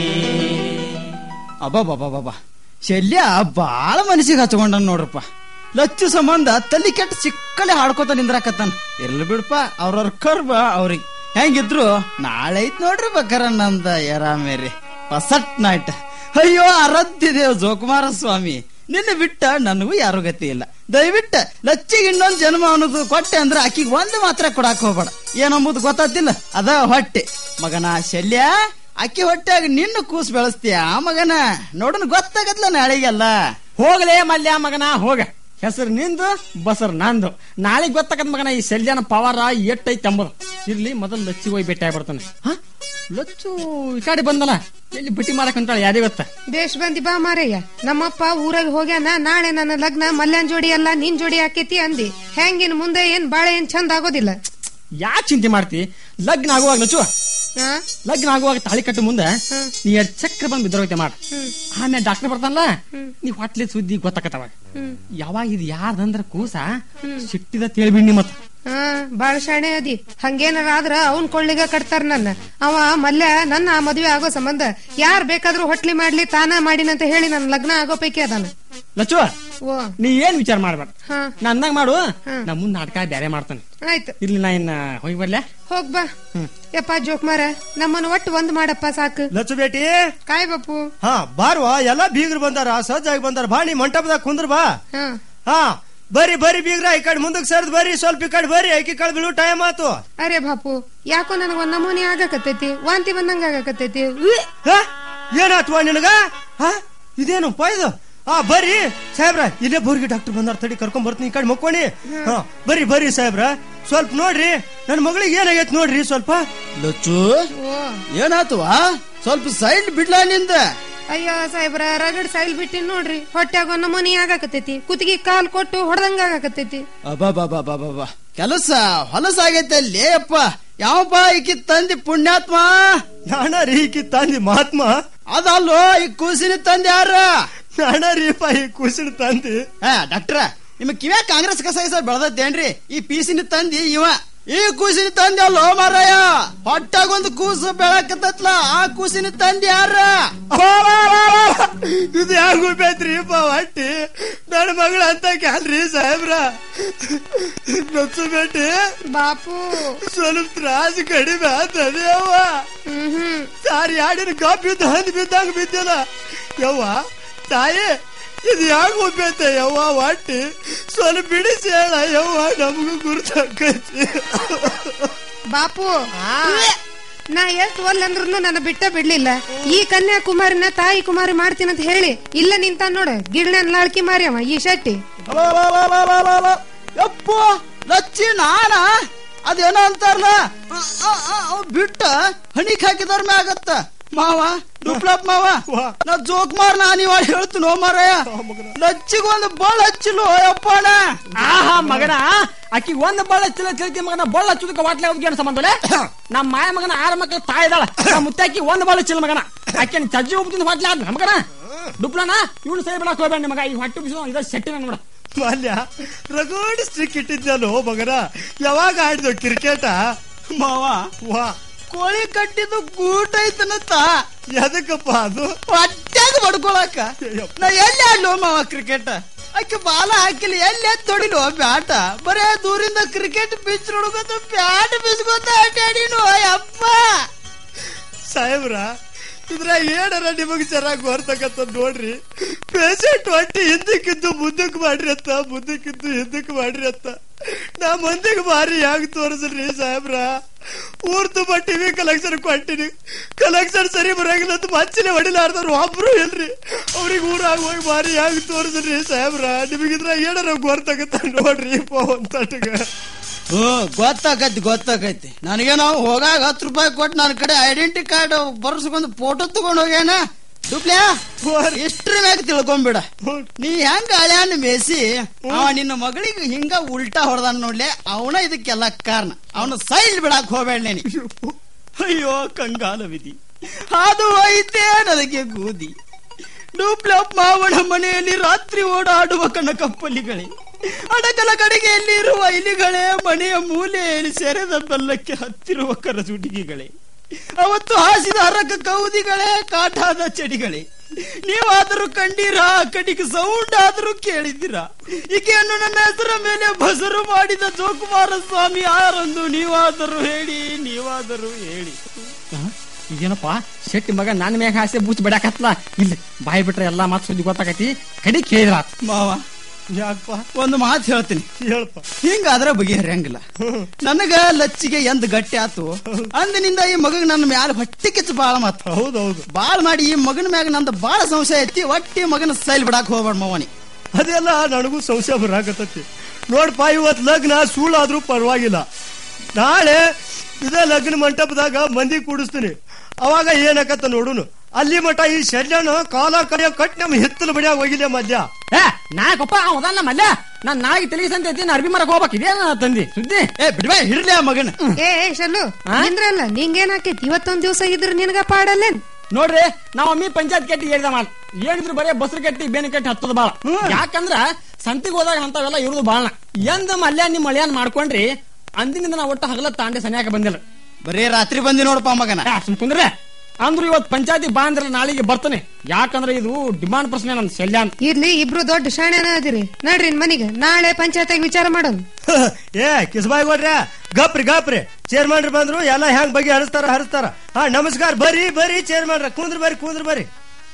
ಅಬ್ಬಾ ಬಾಬಾ ಬಾಬಾ, ಶಲ್ಯ ಬಾಳ ಮನಸ್ಸಿಗೆ ಹಚ್ಕೊಂಡ ನೋಡ್ರಪ್ಪ. ಲಚ್ಚು ಸಂಬಂಧ ತಲಿ ಕೆಟ್ಟ ಸಿಕ್ಕಲೆ ಹಾಡ್ಕೋತ ನಿಂದ್ರಾಕತ್ತಾನ. ಇರ್ಲಿ ಬಿಡಪ್ಪ, ಅವ್ರವ್ರ ಕರ್ಬ ಅವ್ರಿಗೆ ಹೆಂಗಿದ್ರು ನಾಳೆ ಐತ್ ನೋಡ್ರಿ ಬೇಕಾರ ನಂದ ಯರಾಮೇರಿ ಪಸಟ್ ನಾಯ್ಟ. ಅಯ್ಯೋ ಅರದ್ದಿದೇವ್ ಜೋಕುಮಾರ ಸ್ವಾಮಿ, ನಿನ್ನ ಬಿಟ್ಟ ನನಗೂ ಯಾರು ಗತಿ ಇಲ್ಲ. ದಯವಿಟ್ಟ ಲಚ್ಚಿಗೆ ಇನ್ನೊಂದ್ ಜನ್ಮ ಅನ್ನೋದು ಕೊಟ್ಟೆ ಅಂದ್ರ ಆಕಿಗೆ ಒಂದು ಮಾತ್ರ ಕೊಡಾಕ್ ಹೋಗ್ಬೇಡ. ಏನಂಬುದು ಗೊತ್ತಾತಿಲ್ಲ, ಅದ ಹೊಟ್ಟೆ. ಮಗನ ಶಲ್ಯ, ಅಕ್ಕಿ ಹೊಟ್ಟಾಗ ನಿನ್ನ ಕೂಸ್ ಬೆಳೆಸ್ತೀಯ ಮಗನ. ನೋಡೋಣ ಗೊತ್ತಾಗತ್ಲ ನಾಳೆಗೆಲ್ಲ. ಹೋಗಲೇ ಮಲ್ಯ ಮಗನ ಹೋಗ. ಹೆಸರು ನಿಂದು ಬಸರ್ ನಂದು. ನಾಳೆ ಗೊತ್ತಾಗತ್ ಮಗನ ಈ ಶಲ್ಯನ ಪವಾರ ಎಟ್ಟೈತಿ ಅಂಬದು. ಇರ್ಲಿ ಮೊದಲು ಲಚ್ಚಿ ಹೋಗಿ ಭೇಟಿ ಆಗ್ಬಿಡ್ತಾನೆ. ಹ ಲಚ್ಚು ಈ ಕಡೆ ಬಂದಲ್ಲ, ಎಲ್ಲಿ ಬಿಟ್ಟಿ ಮಾರಕ್ ಅಂತಾಳೆ ಯಾರೇ ಗೊತ್ತ. ಬೇಷ್ ಬಂದಿ ಬಾ ಮಾರಯ್ಯ. ನಮ್ಮಪ್ಪ ಊರಾಗ ಹೋಗ್ಯಾನ. ನಾಳೆ ನನ್ನ ಲಗ್ನ ಮಲ್ಯಾನ್ ಜೋಡಿ ಅಲ್ಲ ನಿನ್ ಜೋಡಿ ಆಕೇತಿ ಅಂದಿ. ಹೆಂಗಿನ್ ಮುಂದೆ ಏನ್ ಬಾಳ ಏನ್ ಚಂದ ಆಗೋದಿಲ್ಲ. ಯಾಕೆ ಚಿಂತೆ ಮಾಡ್ತಿ? ಲಗ್ನ ಆಗುವಾಗ ಲಚ್ಚು, ಹಾ ಲಗ್ನ ಆಗುವಾಗ ತಾಳಿ ಕಟ್ಟು ಮುಂದೆ ನೀ ಎರಡ್ ಚಕ್ರ ಬಂದ್ ಬಿದ್ದೋಗೈತೆ ಮಾಡ. ಆಮೇಲೆ ಡಾಕ್ಟರ್ ಬರ್ತಾನಲ್ಲ, ನೀ ಹೊಟ್ಲಿ ಸುದ್ದಿ ಗೊತ್ತಾಕತ್ತವಾಗ. ಯಾವಾಗ ಇದು ಯಾರ್ದಂದ್ರ ಕೂಸ ಸಿಟ್ಟಿದ ತೇಳ್ಬಿಡ್ನಿ ಮತ್ತ. ಹಾ ಬಾಳ ಶಾಣೆ ಅದಿ. ಹಂಗೇನಾರ ಆದ್ರ ಅವನ್ ಕೊಳ್ಳಿಗ ಕಟ್ತಾರ ನನ್ನ. ಅವ ಮಲ್ಯ ನನ್ನ ಮದ್ವೆ ಆಗೋ ಸಂಬಂಧ ಯಾರ್ ಬೇಕಾದ್ರೂ ಹೊಟ್ಲಿ ಮಾಡ್ಲಿ ತಾನ ಮಾಡಿನಂತ ಹೇಳಿ ನನ್ ಲಗ್ನ ಆಗೋ ಪೈಕಿ ಅದಾನ. ಲಚ್ಚು ಓ ನೀ ಏನ್ ವಿಚಾರ ಮಾಡ್ಬೇಡ, ಹಾ ನನ್ನಾಗ ಮಾಡು. ನಾ ಮುಂದ್ ನಾಟಕ ಬ್ಯಾರೆ ಮಾಡ್ತಾನೆ. ಆಯ್ತು, ಇರ್ಲಿ ನಾ ಇನ್ನ ಹೋಗಿ ಬರ್ಲ. ಹೋಗ್ಬಾ. ಯಪ್ಪ ಜೋಕ್ಮಾರ, ನಮ್ಮನ್ನ ಒಟ್ಟು ಒಂದ್ ಮಾಡಪ್ಪ ಸಾಕು. ಲಚ್ಚು ಬೇಟಿ ಕಾಯ್ ಬಾಪು. ಹಾ ಬಾರ್ವಾ, ಎಲ್ಲಾ ಬೀಗ್ರು ಬಂದಾರ, ಸಜ್ಜಾಗಿ ಬಂದಾರ. ಬಾ ನೀ ಮಂಟಪದಾಗ ಕುಂದ್ರ ಬಾ. ಹಾ ಹಾ ಬರ್ರಿ ಬರ್ರಿ ಬೀಗ್ರ, ಈ ಕಡೆ ಮುಂದಕ್ಕೆ ಸರ್ದ್ ಬರ್ರಿ. ಸ್ವಲ್ಪ ಈ ಕಡೆ ಬರ್ರಿ, ಐಕಿ ಕಳ್ ಬೀಳು ಟೈಮ್ ಆತು. ಅರೆ ಬಾಪು, ಯಾಕೋ ನನಗ ಒಂದ್ ನಮೂನಿ ಆಗಕತ್ತೈತಿ. ವಾಂತಿ ಬಂದಂಗ ಆಗಕತ್ತೈತಿ. ಏನಾತ್ವಾ ನಿನಗ? ಹಾ ಇದೇನಪ್ಪ ಇದು? ಹಾ ಬರ್ರಿ ಸಾಹೇಬ್ರ, ಇಲ್ಲೇ ಬೋರ್ಗಿ ಡಾಕ್ಟರ್ ಬಂದಾರ, ತಡಿ ಕರ್ಕೊಂಡ್ ಬರ್ತೀನಿ. ಈ ಕಡೆ ಮಕ್ಕೋಣಿ. ಹಾ ಬರ್ರಿ ಬರ್ರಿ ಸಾಹೇಬ್ರ, ಸ್ವಲ್ಪ ನೋಡ್ರಿ ನನ್ ಮಗಳಿಗೆ ಏನಾಗೈತ್ ನೋಡ್ರಿ ಸ್ವಲ್ಪ. ಲಚ್ಚು ಏನಾತವಾ? ಸ್ವಲ್ಪ ಸೈಡ್ ಬಿಡ್ಲಾ ನಿಂದ? ಅಯ್ಯೋ ಸಾಹೇಬ್ರ, ರಗಡ್ ಸೈಲ್ ಬಿಟ್ಟಿನ್ ನೋಡ್ರಿ. ಹೊಟ್ಯಾಗ ಒಂದ್ ನಮೂನಿ ಆಗಕತ್ತೈತಿ. ಕುತ್ತಿಗೆ ಕಾಲ್ ಕೊಟ್ಟು ಹೊಡೆದಂಗ ಆಗಕತ್ತೈತಿ. ಅಬ್ಬಾ ಬಾಬಾ ಬಾಬಾ, ಕೆಲಸ ಹೊಲಸಾಗೈತೆ ಅಲ್ಲೇ ಅಪ್ಪ. ಯಾವಪ್ಪ ಈಕಿ ತಂದಿ ಪುಣ್ಯಾತ್ಮ? ನಾಣ ರೀ ಈಕಿ ತಂದಿ ಮಹಾತ್ಮ. ಅದಲ್ಲೋ ಈ ಕೂಸಿನ ತಂದೆ ಯಾರ? ನಾಣ ರೀಪ ಈ ಕೂಸಿನ ತಂದಿ. ಹಾ ಡಾಕ್ಟ್ರ, ನಿಮ್ ಕಿವ್ಯಾ ಕಾಂಗ್ರೆಸ್ ಕಸ ಬೆಳದತ್ತೇನ್ರಿ? ಈ ಪೀಸಿನ ತಂದಿ ಇವ. ಈ ಕೂಸಿನ ತಂದೆ ಅಲ್ಲೋ ಮಾರಾಯ. ಹೊಟ್ಟಾಗೊಂದು ಕೂಸು ಬೆಳಕತ್ತತ್ಲ, ಆ ಕೂಸಿನ ತಂದೆ ಯಾರ? ಇದು ಯಾಕೆ ಉಪೇತ್ರಿಪ್ಪ ಹೊಟ್ಟಿ? ನನ್ನ ಮಗಳ ಅಂತ ಕ್ಯಾಲ್ರಿ ಸಾಹೇಬ್ರ. ನಚ್ಚು ಬೇಟಿ ಬಾಪು, ಸ್ವಲ್ಪ ತ್ರಾಸ ಕಡಿಮೆ ಆತದೆ ಅವ್ವ. ಹ್ಮ್ ಸಾರಿ ಆಡಿನ ಕಪ್ ಬಿದ್ದು ಹಂದ್ ಬಿದ್ದಂಗ ಬಿದ್ದಿಲ್ಲ ಯವ್ವ. ತಾಯಿ ಇದು ಯಾಕೆ ಉಪೇತ ಯವ್ವ ಹೊಟ್ಟಿ? ಸ್ವಲ್ಪ ಬಿಡಿಸಿ ಹೇಳ ಯವ್ವ, ನಮಗೂ ಗುರುತಾಕೈತಿ. ಬಾಪು, ನಾ ಎಷ್ಟು ಒಲ್ಲಂದ್ರು ನನ್ನ ಬಿಟ್ಟ ಬಿಡ್ಲಿಲ್ಲ. ಈ ಕನ್ಯಾಕುಮಾರಿನ ತಾಯಿ ಕುಮಾರಿ ಮಾಡ್ತೀನಂತ ಹೇಳಿ ಇಲ್ಲ ನಿಂತ ನೋಡ ಗಿರ್ಣ ಲಾಳ್ಕಿ ಮಾರ್ಯವ ಈ ಶೆಟ್ಟಿ. ಯಪ್ಪ ಲಚ್ಚಿ ನಾನ ಅದೇನೋ ಅಂತಾರಲ್ಲ ಬಿಟ್ಟ ಹಣಿಕ್ ಹಾಕಿದವ್ರ ಮ್ಯಾಗತ್ತ ಮಾವ ಡುಪ್ಲಪ್ ಮಾವ ನಾ ಜೋಕ್ ಮಾರ್ ನಾ ನೀವ್ ಹೇಳ್ತೀನಿ ಮಾರಯ್ಯ ಲಚ್ಚಿಗೆ ಒಂದು ಬಳ್ಳ ಹಚ್ಚಿಲ್ಲ ಅಪ್ಪಣ ಆಹಾ ಮಗನ ಆಕಿ ಒಂದ್ ಬಳ್ಳ ಹಚ್ಚಿಲ್ಲ ತಿಳ್ತಿ ಮಗನ ಬಳ್ಳ ಹಚ್ಚುದಕ್ಕೆ ವಾಟ್ಲೆ ಏನು ಸಂಬಂಧಲೆ ನಮ್ಮ ಮಾಯ ಮಗನ ಆರ ಮಕ್ಕಳು ತಾಯಿ ಇದ್ದಾಳ ಮುತ್ತಾಕಿ ಒಂದ್ ಬಳ್ಳ ಹಚ್ಚಿಲ್ಲ ಮಗನ ಆಕೆ ಚಜ್ಜಿ ಹೋಗ್ತೀನಿ ವಾಟ್ಲೆ ಆದ ಮಗನ ಡುಪ್ಲನ ಇವನು ಸೈ ಬಿಡಕ್ ಹೋಗ್ಬೇಡ ಮಗ ಈ ಹೊಟ್ಟು ಬಿಸಿ ಇದ ಸೆಟ್ಟಿನ ನೋಡ ಮಾಲ್ಯ ರಗೋಡಿ ಸ್ಟ್ರಿಕ್ ಇಟ್ಟಿದ್ನಲ್ಲೋ ಮಗನ ಯಾವಾಗ ಆಡಿದ್ವು ಕ್ರಿಕೆಟ ಮಾವ ವಾ ಕೋಳಿ ಕಟ್ಟಿದ್ದು ಗೂಟ ಐತನತ್ತ ಎದಕ್ಕಪ್ಪ ಅದು ಹೊಟ್ಯಾಗ ಬಡ್ಕೊಳಕ ನಾ ಎಲ್ಲಿ ಆಡ್ಲೋ ಮಾವ ಕ್ರಿಕೆಟ್ ಆಕೆ ಬಾಲ ಹಾಕಿಲ್ಲ ಎಲ್ಲಿ ಎದ್ದು ಹೊಡಿಲು ಬ್ಯಾಟ ಬರೇ ದೂರಿಂದ ಕ್ರಿಕೆಟ್ ಪಿಚ್ ನೋಡ್ಕೊತ ಬ್ಯಾಟ್ ಬಿಸ್ಕೊತ ಆಟ ಆಡಿನು ಅಪ್ಪ ಸಾಹೇಬ್ರ ಇದ್ರ ಏನಾರ ನಿಮಗ್ ಚೆನ್ನಾಗಿ ಬರ್ತಕ್ಕಂತ ನೋಡ್ರಿ ಪೇಷಂಟ್ ಹೊಟ್ಟಿ ಹಿಂದಕ್ಕಿದ್ದು ಮುಂದಕ್ಕೆ ಮಾಡ್ರಿ ಅಂತ ಮುಂದಕ್ಕಿದ್ದು ಹಿಂದಕ್ಕೆ ಮಾಡ್ರಿ ಅಂತ ನಾ ಮಂದಿಗೆ ಮಾರಿ ಯಾಕೆ ತೋರಿಸ್ರಿ ಸಾಹೇಬ್ರ ಊರ್ ತುಂಬಾ ಟಿವಿ ಕಲೆಕ್ಷನ್ ಕೊಟ್ಟಿನಿ ಕಲೆಕ್ಷನ್ ಸರಿ ಬರಂಗಿಲ್ಲ ಅಂತ ಮಚ್ಚಿನ ಹೊಡಿಲಾರ್ದವ್ರು ಒಬ್ರು ಇಲ್ರಿ ಅವ್ರಿಗೆ ಊರಾಗ ಹೋಗಿ ಮಾರಿ ಯಾಕೆ ತೋರಿಸ್ರಿ ಸಾಹೇಬ್ರ ನಿಮಗಿದ್ರ ಏನಾರ ಗೊತ್ತಾಗತ್ತ ನೋಡ್ರಿ ಫೋನ್ ತಟಗ ಹ್ಮ್ ಗೊತ್ತಾಗೈತಿ ಗೊತ್ತಾಗೈತಿ ನನಗೆ ನಾವು ಹೋಗಾಗ ಹತ್ತು ರೂಪಾಯಿ ಕೊಟ್ಟು ನನ್ನ ಕಡೆ ಐಡೆಂಟಿ ಕಾರ್ಡ್ ಬರ್ಸ್ಕೊಂಡ್ ಫೋಟೋ ತಗೊಂಡ್ ಹೋಗ್ಯಾನ ಡುಪ್ಲ್ಯಾ ಇಷ್ಟ್ರ ಮ್ಯಾಗ ತಿಳ್ಕೊಂಬಿಡ ನೀ ಹೆಂಗ ಹಳ್ಯಾನ ಮೇಸಿ ಅವ ನಿನ್ನ ಮಗಳಿಗೆ ಹಿಂಗ ಉಲ್ಟಾ ಹೊಡೆದಾನ ನೋಡ್ಲೆ ಅವನ ಇದಕ್ಕೆಲ್ಲ ಕಾರಣ ಅವನ ಸೈಲ್ ಬಿಡಾಕ್ ಹೋಗ್ಬೇಡ ನೀನು ಅಯ್ಯೋ ಕಂಗಾಲ ವಿಧಿ ಅದು ಐತೆ ನನಗೆ ಗೋಧಿ ಡುಪ್ಲಪ್ ಮಾವನ ಮನೆಯಲ್ಲಿ ರಾತ್ರಿ ಓಡಾಡುವ ಕಣ್ಣ ಕಪ್ಪಲಿಗಳೇ ಅಡಕಲ ಕಡೆಗೆಯಲ್ಲಿ ಇರುವ ಇಲಿಗಳೇ ಮನೆಯ ಮೂಲೆಯಲ್ಲಿ ಸೆರೆದ ಬೆಲ್ಲಕ್ಕೆ ಹತ್ತಿರುವ ಕರಸುಟಿಗೆಗಳೇ ಅವತ್ತು ಹಾಸಿದ ಹರಕ ಕೌದಿಗಳೇ ಕಾಟಾದ ಚಡಿಗಳೇ ನೀವಾದರೂ ಕಂಡೀರ ಕಡಿಗೆ ಸೌಂಡ್ ಆದರೂ ಕೇಳಿದ್ದೀರಾ ಈಕೆಯನ್ನು ನನ್ನ ಹೆಸರ ಮೇಲೆ ಬಸರು ಮಾಡಿದ ಜೋಕುಮಾರ ಸ್ವಾಮಿ ಯಾರೊಂದು ನೀವಾದರೂ ಹೇಳಿ ನೀವಾದರೂ ಹೇಳಿ ಈಗೇನಪ್ಪ ಶೆಟ್ಟಿ ಮಗ ನನ್ನ ಮ್ಯಾಗ ಹಾಸೆ ಬೂಚ್ ಬಿಡಾಕತ್ಲ ಇಲ್ಲಿ ಬಾಯಿ ಬಿಟ್ರೆ ಎಲ್ಲಾ ಮಾತು ಸುದ್ದಿ ಗೊತ್ತಾಕತಿ ಕಡಿ ಕೇಳಿದ್ರ ಮಾವ ಯಾಕಪ್ಪ ಒಂದು ಮಾತು ಹೇಳ್ತೀನಿ ಹೇಳಪ್ಪ ಹಿಂಗಾದ್ರೆ ಬಗೆಹರಿಯಂಗಿಲ್ಲ ನನಗ ಲಚ್ಚಿಗೆ ಎಂದ್ ಗಟ್ಟಿ ಆತು ಅಂದಿನಿಂದ ಈ ಮಗಗ್ ನನ್ನ ಮ್ಯಾಲ ಹೊಟ್ಟಿ ಕಿಚ್ಚು ಬಾಳ ಮಾತು ಹೌದೌದು ಬಾಳ್ ಮಾಡಿ ಈ ಮಗನ ಮ್ಯಾಗ ನಂದು ಬಾಳ ಸಂಶಯ ಐತಿ ಒಟ್ಟಿ ಮಗನ ಸೈಲ್ ಬಿಡಾಕ್ ಹೋಗ್ಬೇಡ ಮವನಿ ಅದೆಲ್ಲ ನನಗೂ ಸಂಶಯ ಬರಾಕತ್ತೈತಿ ನೋಡ್ಪ ಇವತ್ ಲಗ್ನ ಸುಳ್ಳಾದ್ರೂ ಪರವಾಗಿಲ್ಲ ನಾಳೆ ಇದೇ ಲಗ್ನ ಮಂಟಪದಾಗ ಮಂದಿ ಕೂಡಿಸ್ತೀನಿ ಅವಾಗ ಏನಾಕತ್ತ ನೋಡುನು ಅಲ್ಲಿ ಮಠ ಈ ಶಲ್ಯನ ಕಾಲ ಕಡಿಯ ಕಟ್ ನಮ್ ಹಿತ್ತಲು ಬಡಿಯಾಗ ಹೋಗಿಲ್ಲ ಮಧ್ಯ ಏ ನಾಯಕಪ್ಪ ಅವದಲ್ಲ ಮಲ್ಯ ನಾನ್ ನಾಳೆಗೆ ತೆಲಿಸಂತ ಐತಿ ಅರ್ಬಿ ಮರಕ್ ಹೋಗ್ಬೇಕು ಇದೇನ ತಂದಿ ಸುದ್ದಿ ಏ ಬಿಡ್ಬಾ ಹಿಡ್ಲಿ ಆ ಮಗನ ಏ ಶಲ್ಲು ನಿಂದ್ರಲ್ಲ ನಿಂಗೇನ್ ಹಾಕೈತಿ ಇವತ್ತೊಂದ್ ದಿವಸ ಇದ್ರ ನಿನ್ಗ ಪಾಡಲ್ಲೇನ್ ನೋಡ್ರಿ ನಾವ್ ಅಮ್ಮಿ ಪಂಚಾಯತ್ ಕಟ್ಟಿ ಹೇಳಿದ ಮಾಲ್ ಹೇಳಿದ್ರು ಬರೇ ಬಸ್ರು ಕಟ್ಟಿ ಬೇನೆ ಕಟ್ಟಿ ಹತ್ತದ ಬಾಳ ಯಾಕಂದ್ರ ಸಂತಿಗೆ ಹೋದಾಗ ಅಂತವೆಲ್ಲ ಇರುದು ಬಾಳ ಎಂದ ಮಲ್ಯ ನಿಮ್ ಮಳ್ಯಾನ್ ಮಾಡ್ಕೊಂಡ್ರಿ ಅಂದಿನಿಂದ ನಾ ಒಟ್ಟು ಹಗಲ ತಾಂಡೆ ಸನ್ಯಾಕ ಬಂದಿಲ್ಲ ಬರೀ ರಾತ್ರಿ ಬಂದಿ ನೋಡಪ್ಪ ಮಗನ ಸುಮ್ ಕುಂದ್ರೆ ಅಂದ್ರು ಇವತ್ ಪಂಚಾಯತಿ ಬಾ ಅಂದ್ರೆ ನಾಳೆಗೆ ಬರ್ತಾನೆ ಯಾಕಂದ್ರೆ ಇದು ಡಿಮಾಂಡ್ ಪ್ರಶ್ನೆ ನನ್ ಶಲ್ಯಾನ್ ಇರ್ಲಿ ಇಬ್ರು ದೊಡ್ಡ ಶಾಣೆನ ಅದಿರಿ ನಡ್ರಿ ಮನಿಗೆ ನಾಳೆ ಪಂಚಾಯತ್ ವಿಚಾರ ಮಾಡೋದು ಏ ಕಿಸ್ಬಾಯ್ ಕೊಡ್ರ ಗಪ್ರಿ ಗಪ್ರಿ ಚೇರ್ಮನ್ರು ಬಂದ್ರು ಎಲ್ಲ ಹೆಂಗ್ ಬಗ್ಗೆ ಹರಿಸ್ತಾರ ಹರಿಸ್ತಾರ ಹಾ ನಮಸ್ಕಾರ ಬರ್ರಿ ಬರ್ರಿ ಚೇರ್ಮನ್ರ ಕುಂದ್ರ ಬರ್ರಿ ಕುಂದ್ರ ಬರ್ರಿ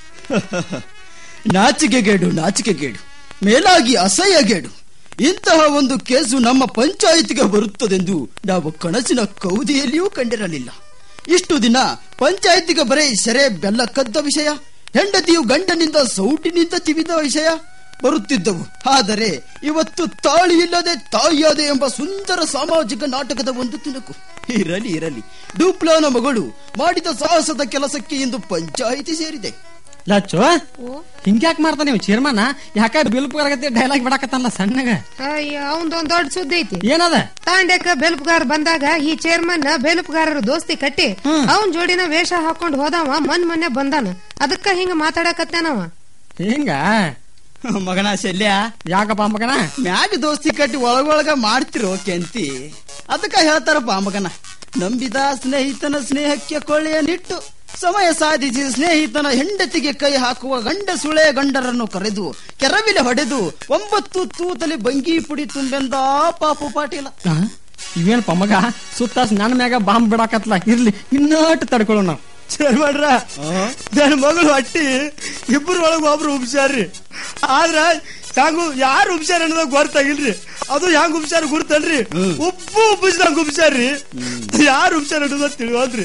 ನಾಚಿಕೆಗೇಡು ನಾಚಿಕೆಗೇಡು ಮೇಲಾಗಿ ಅಸಹ್ಯಗೇಡು ಇಂತಹ ಒಂದು ಕೇಸು ನಮ್ಮ ಪಂಚಾಯಿತಿಗೆ ಬರುತ್ತದೆಂದು ನಾವು ಕನಸಿನ ಕೌದಿಯಲ್ಲಿಯೂ ಕಂಡಿರಲಿಲ್ಲ. ಇಷ್ಟು ದಿನ ಪಂಚಾಯಿತಿಗೆ ಬರೇ ಸೆರೆ ಬೆಲ್ಲ ಕದ್ದ ವಿಷಯ, ಹೆಂಡತಿಯು ಗಂಡನಿಂದ ಸೌಟಿನಿಂದ ತಿವಿದ ವಿಷಯ ಬರುತ್ತಿದ್ದವು. ಆದರೆ ಇವತ್ತು ತಾಳಿ ಇಲ್ಲದೆ ತಾಯಿಯಾದೆ ಎಂಬ ಸುಂದರ ಸಾಮಾಜಿಕ ನಾಟಕದ ಒಂದು ತಿನಕು. ಇರಲಿ ಇರಲಿ, ಡೂಪ್ಲಾನ ಮಗಳು ಮಾಡಿದ ಸಾಹಸದ ಕೆಲಸಕ್ಕೆ ಇಂದು ಪಂಚಾಯಿತಿ ಸೇರಿದೆ. ಲಚ್ಚು ಹಿಂಗ್ಯಾಕ್ ಮಾಡ್ತಾನೆ ನೀವು ಚೇರ್ಮನ್? ಯಾಕ ಬೆಲ್ಪುಗಾರಗತ್ತೆ ಡೈಲಾಗ್ ಬಿಡಾಕತ್ತಲ್ಲ ಸಣ್ಣಗ? ಅಯ್ಯ ಅವಂದೊಂದ್ ದೊಡ್ಡ ಸುದ್ದಿ ಐತಿ. ಏನದ? ತಾಂಡ್ಯಕ್ಕ ಬೆಲ್ಪುಗಾರ ಬಂದಾಗ ಈ ಚೇರ್ಮನ್ ಬೆಲ್ಪುಗಾರರು ದೋಸ್ತಿ ಕಟ್ಟಿ ಅವನ್ ಜೋಡಿನ ವೇಷ ಹಾಕೊಂಡ್ ಹೋದವ ಮನ್ ಮೊನ್ನೆ ಬಂದಾನ. ಅದಕ್ಕ ಹಿಂಗ ಮಾತಾಡಕತ್ತಾನವ. ಹಿಂಗ ಮಗನ ಶಲ್ಯ, ಯಾಕಪ್ಪ ಮಗನ ಮ್ಯಾಗ ದೋಸ್ತಿ ಕಟ್ಟಿ ಒಳಗೊಳಗ ಮಾಡ್ತಿರೋ ಕೆಂತಿ? ಅದಕ್ಕ ಹೇಳ್ತಾರಪ್ಪ ಮಗನ, ನಂಬಿದ ಸ್ನೇಹಿತನ ಸ್ನೇಹಕ್ಕೆ ಕೊಳ್ಳೆಯ ನಿಟ್ಟು ಸಮಯ ಸಾಧಿಸಿ ಸ್ನೇಹಿತನ ಹೆಂಡತಿಗೆ ಕೈ ಹಾಕುವ ಗಂಡ ಸುಳೆ ಗಂಡರನ್ನು ಕರೆದು ಕೆರವಿಲೆ ಹೊಡೆದು ಒಂಬತ್ತು ತೂತಲಿ ಬಂಗಿ ಪುಡಿ ತುಂಬೆಂದ ಪಾಪು ಪಾಟೀಲ. ಇವೇನಪ್ಪ ಮಗ ಸುತ್ತ ನನ್ನ ಮ್ಯಾಗ ಬಾಂಬ್ ಬಿಡಾಕತ್ಲ? ಇರ್ಲಿ ಇನ್ನಷ್ಟು ತಡ್ಕೊಳ್ಳೋ ನಾವು. ಚೇರ್ಮನ್ರ ನನ್ನ ಮಗಳು ಅಟ್ಟಿ ಇಬ್ಬರು ಒಳಗ ಒಬ್ರು ಉಪ್ಸಾರ್ರಿ. ಆದ್ರ ಹಂಗು ಯಾರು ಉಪ್ಸಾರ ಅನ್ನೋದಾಗ ಗೊತ್ತಾಗಿಲ್ರಿ. ಅದು ಹೆಂಗ್ ಉಪ್ಸಾರ ಗುರ್ತಲ್ರಿ, ಉಪ್ಪು ಉಪ್ಪಿಸಿದಂಗ ಉಪ್ಸಾರ್ರಿ. ಯಾರು ಉಪ್ಸಾರ ಅನ್ನೋದ ತಿಳಿವಲ್ರಿ.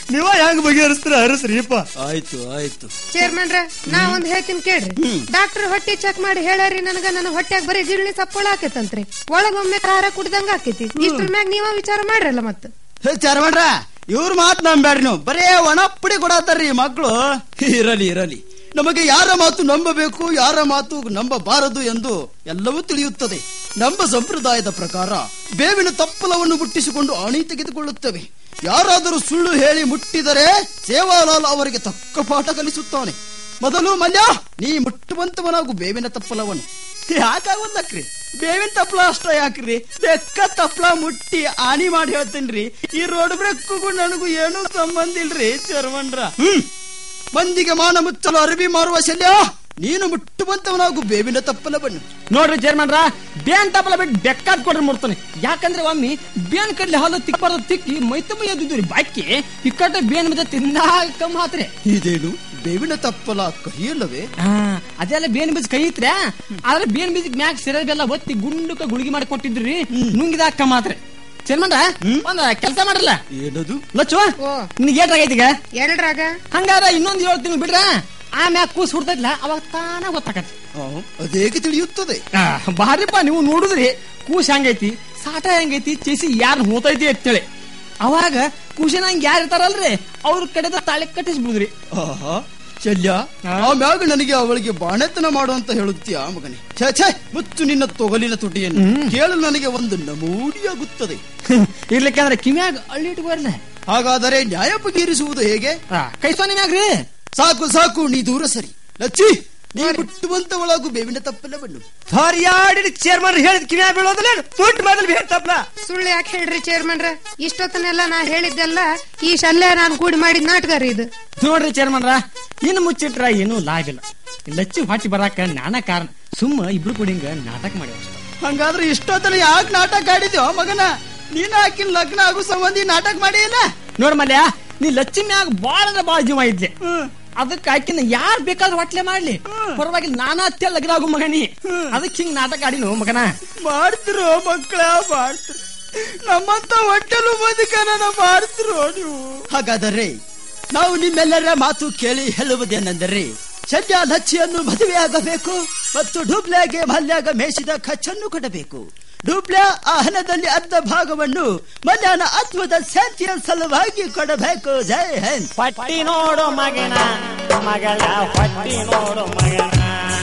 ನೀವ ಹೆಂಗ್ ಬಗೆಹರಿಸ್ತೀರ ಹರಿಸ್ರಿಪ್ಪ. ಆಯ್ತು ಆಯ್ತು ಚೇರ್ಮನ್ರ ನಾ ಒಂದ್ ಹೇಳ್ತೀನಿ ಕೇಳ್ರಿ. ಡಾಕ್ಟರ್ ಹೊಟ್ಟಿ ಚೆಕ್ ಮಾಡಿ ಹೇಳಾರಿ ನನಗ ನನ್ನ ಹೊಟ್ಯಾಗ ಬರೀ ಗಿರಣಿ ಸಪ್ಪಳ ಆಕೇತಂತ್ರಿ, ಒಳಗೊಮ್ಮೆ ಖಾರ ಕುಡ್ದಂಗ ಆಕೇತಿ. ಇಷ್ಟ್ರ ಮ್ಯಾಗ ನೀವ ವಿಚಾರ ಮಾಡ್ರಲ್ಲ ಮತ್ತ. ಹೇ ಚರ್ಮಣ್ರ, ಇವ್ರ ಮಾತು ನಂಬ್ಯಾಡ್ರಿ ನೀವು, ಬರೇ ಒಣಪ್ಪಡಿ ಕೊಡತಾರ್ರಿ ಮಕ್ಕಳು. ಇರಲಿ ಇರಲಿ, ನಮಗೆ ಯಾರ ಮಾತು ನಂಬಬೇಕು, ಯಾರ ಮಾತು ನಂಬಬಾರದು ಎಂದು ಎಲ್ಲವೂ ತಿಳಿಯುತ್ತದೆ. ನಮ್ಮ ಸಂಪ್ರದಾಯದ ಪ್ರಕಾರ ಬೇವಿನ ತಪ್ಪಲವನ್ನು ಮುಟ್ಟಿಸಿಕೊಂಡು ಆಣಿ ತೆಗೆದುಕೊಳ್ಳುತ್ತೇವೆ. ಯಾರಾದರೂ ಸುಳ್ಳು ಹೇಳಿ ಮುಟ್ಟಿದರೆ ಸೇವಾಲಾಲ್ ಅವರಿಗೆ ತಕ್ಕ ಪಾಠ ಕಲಿಸುತ್ತಾನೆ. ಮೊದಲು ಮಲ್ಯ, ನೀ ಮುಟ್ಟುವಂತವನಾಗು ಬೇವಿನ ತಪ್ಪಲವನ್ನು. ಯಾಕಾಗೊಂದಕ್ರಿ ಬೇವಿನ ತಪ್ಪಲ ಅಷ್ಟ ಯಾಕ್ರಿ, ಬೆಕ್ಕ ತಪ್ಪಲ ಮುಟ್ಟಿ ಆಣಿ ಮಾಡಿ ಹೇಳ್ತೇನ್ರಿ. ಈ ರೋಡ್ ಬ್ರೇಕ್ಗೂ ನನಗೂ ಏನೂ ಸಂಬಂಧ ಇಲ್ರಿ ಚರ್ಮನ್ರ. ಹ್ಮ್ ಮಂದಿಗೆ ಮಾನ ಮುಚ್ಚಲು ಅರಬಿ ಮಾರುವ ಶಲ್ಯ, ನೀನು ಮುಟ್ಟುವಂತವನಾಗು ಬೇವಿನ ತಪ್ಪಲವನ್ನು. ನೋಡ್ರಿ ಚೇರ್ಮನ್ರ, ಬೇನ್ ತಪ್ಪಲ ಬಿಟ್ಟು ಬೆಕ್ಕಾದ್ ಕೊಡ್ರಿ ಮುಡ್ತಾನೆ. ಯಾಕಂದ್ರೆ ಒಮ್ಮೆ ಬೇನ್ ಕಡ್ಲಿ ಹಾಲು ತಿಕ್ಕಬಾರ್ದು, ತಿಕ್ಕಿ ಮೈ ತುಂಬ ಎದ್ದಿದ್ರಿ ಬಾಕಿ ಇಕ್ಕಟ್ಟ ಬೇನ್ మీద ತಿನ್ನಾಕ ಮಾತ್ರ. ಇದೇನು ಬೇವಿನ ತಪ್ಪಲ ಕಹಿಯಲ್ಲವೇ? ಅದೆಲ್ಲ ಬೇನ್ ಬೀಜ ಕೈ ಇತ್ರೆ, ಆದ್ರೆ ಬೇನ್ ಬೀಜ ಮ್ಯಾಗ ಸಿರ ಬೆಲ್ಲ ಒತ್ತಿ ಗುಂಡುಕ ಗುಳಿಗೆ ಮಾಡಿ ಕೊಟ್ಟಿದ್ರಿ, ನುಂಗಿದಾಕ ಮಾತ್ರ. ಚೇರ್ಮನ್ರ ಒಂದ ಕೆಲಸ ಮಾಡ್ರಲ್ಲ. ಏನದು? ಲಚ್ಚು ನಿನ್ಗೆ ಏಟಾಗೈತಿ ಈಗ? ಎರಡ್ರಾಗ. ಹಂಗಾರ ಇನ್ನೊಂದ್ ಏಳು ತಿಂಗಳು ಬಿಡ್ರ ಆಮ್ಯಾಗ ಕೂಸ್ ಹುಡ್ತೈತ್ಲ, ಅವಾಗ ತಾನ ಗೊತ್ತಾಕತಿ. ಅದೇಗೆ ತಿಳಿಯುತ್ತದೆ? ಬಾರಿಪ್ಪ, ನೀವು ನೋಡುದ್ರಿ ಕೂಸ್ ಹೆಂಗೈತಿ, ಸಾಟ ಹೆಂಗೈತಿ, ಚೇಸಿ ಯಾರು ಹೋತೈತಿ ಅಂತೇಳಿ. ಅವಾಗ ಕೂಸಿನ ಹಂಗ ಯಾರು ಇರ್ತಾರಲ್ರಿ ಅವ್ರ ಕಡೆದ ತಾಳಿ ಕಟ್ಟಿಸ್ಬಿಡುದ್ರಿ. ಆಹಾ ಶಲ್ಯ, ಆಮ್ಯಾಗ ನನಗೆ ಅವಳಿಗೆ ಬಾಣೆತನ ಮಾಡುವಂತ ಹೇಳುತ್ತೀಯ ಮಗನೇ? ಛೇ ಛೇ, ಮುಚ್ಚು ನಿನ್ನ ತೊಗಲಿನ ತುಟಿಯನ್ನು. ಕೇಳಲು ನನಗೆ ಒಂದು ನಮೂಡಿಯಾಗುತ್ತದೆ. ಇರ್ಲಿಕ್ಕಂದ್ರೆ ಕಿಮ್ಯಾಗ ಅಳ್ಳಿಟ್ಕೋರ್ಲ. ಹಾಗಾದರೆ ನ್ಯಾಯ ಬಗೆಹರಿಸುವುದು ಹೇಗೆ? ಕೈ ಸೋನಿ ಮ್ಯಾಗ್ರಿ. ಸಾಕು ಸಾಕು, ನೀ ದೂರ ಸರಿ. ಲಚ್ಚಿ, ನೀ ಮುಟ್ಟುವಂತ ಒಳಗು ಬೇವಿನ ತಪ್ಪಲವನ್ನು. ಹೊರಿಯಾಡಿ ಚೇರ್ಮನ್ ಹೇಳಿದ್ ಕಿವ್ಯಾ ಬೀಳೋದಿಲ್ಲ, ತುಟ್ಟು ಮೊದಲು ಬೇವಿನ ತಪ್ಪಲ. ಸುಳ್ಳು ಯಾಕೆ ಹೇಳ್ರಿ ಚೇರ್ಮನ್ರ? ಇಷ್ಟೊತ್ತನೆಲ್ಲ ನಾ ಹೇಳಿದ್ದೆಲ್ಲ ಈ ಶಲ್ಯ ನಾನು ಕೂಡಿ ಮಾಡಿದ ನಾಟಕ ರೀ ಇದು. ನೋಡ್ರಿ ಚೇರ್ಮನ್ರ, ಇನ್ನು ಮುಚ್ಚಿಟ್ರ ಏನೂ ಲಾಭ ಇಲ್ಲ. ಲಚ್ಚಿ ಹೊಟ್ಟಿ ಬರಾಕ ನಾನ ಕಾರಣ. ಸುಮ್ಮ ಇಬ್ರು ಕೂಡಿಂಗ ನಾಟಕ ಮಾಡಿ. ಹಂಗಾದ್ರೆ ಇಷ್ಟೊತ್ತನ ಯಾಕೆ ನಾಟಕ ಆಡಿದ್ಯೋ ಮಗನ? ನೀನ್ ಹಾಕಿನ ಲಗ್ನ ಆಗು ಸಂಬಂಧಿ ನಾಟಕ ಮಾಡಿ ಇಲ್ಲ? ನೋಡ್ ಮಲ್ಯ, ನೀ ಲಚ್ಚಿ ಮ್ಯಾಗ ಬಾಳ ಅಂದ್ರೆ ಬಾಳ ಜೀವ ಇದ್ದೆ. ಅದಕ್ಕೆ ಆಕಿನ ಯಾರ್ ಬೇಕಾದ್ರೂ ಹೊಟ್ಲೆ ಮಾಡ್ಲಿ, ಪರವಾಗಿಲ್ಲ. ನಾನಾ ಅತ್ತೆ ಲಗ್ನ ಆಗು ಮಗನಿ. ಅದಕ್ಕೆ ಹಿಂಗ್ ನಾಟಕ ಆಡಿನು ಮಗನ. ಮಾಡ್ತಿರೋ ಮಕ್ಕಳ, ಮಾಡ್ತಿರೋ ನಮ್ಮಂತ ಹೊಟ್ಟೆಲು ಬದುಕನ ಮಾಡ್ತಿರೋ ನೀವು. ಹಾಗಾದರೆ ನಾವು ನಿಮ್ಮೆಲ್ಲರ ಮಾತು ಕೇಳಿ ಹೇಳುವುದೇನೆಂದರೆ, ಸದ್ಯ ಲಚ್ಚಿಯನ್ನು ಮದುವೆಯಾಗಬೇಕು ಮತ್ತು ಡೂಪ್ಲೆಗೆ ಮಲ್ಯಾಗ ಮೇಯಿಸಿದ ಖರ್ಚನ್ನು ಕೊಡಬೇಕು. ಡೂಪ್ಲೆ ಆ ಹಣದಲ್ಲಿ ಅರ್ಧ ಭಾಗವನ್ನು ಮಲ್ಯಾನ ಆತ್ಮದ ಶಾಂತಿಯ ಸಲುವಾಗಿ ಕೊಡಬೇಕು. ಜೈ ಹಿಂದ್. ಪಟ್ಟಿ ನೋಡು ಮಗನ ಮಗಳ, ಪಟ್ಟಿ ನೋಡು ಮಗನ,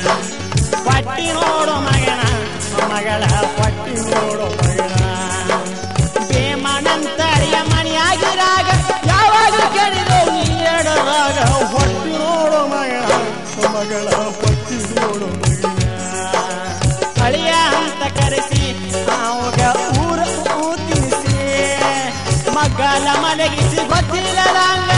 ಪಟ್ಟಿ ನೋಡು ಮಗನ ಮಗಳ, ಪಟ್ಟಿ ನೋಡು ಮಗನ. ಬೇಮನಂತರಿಯ ಮಣಿಯಾಗಿರಾಗ ಯಾವಾಗ ಕೇಳಿದೋ ನೀ ಎಡರಾಗ, ಪಟ್ಟಿ ನೋಡು ಮಗನ ಮಗಳ, ಪಟ್ಟಿ ನೋಡು ಮಗನ. ಅಳಿಯ ಅಂತ ಕರೆಸಿ ಅವಾಗ ಊರ ಊತಿಸಿ, ಮಗಲ ಮಲಗಿಸಿ ಗೊತ್ತಿಲ್ಲದಂಗ,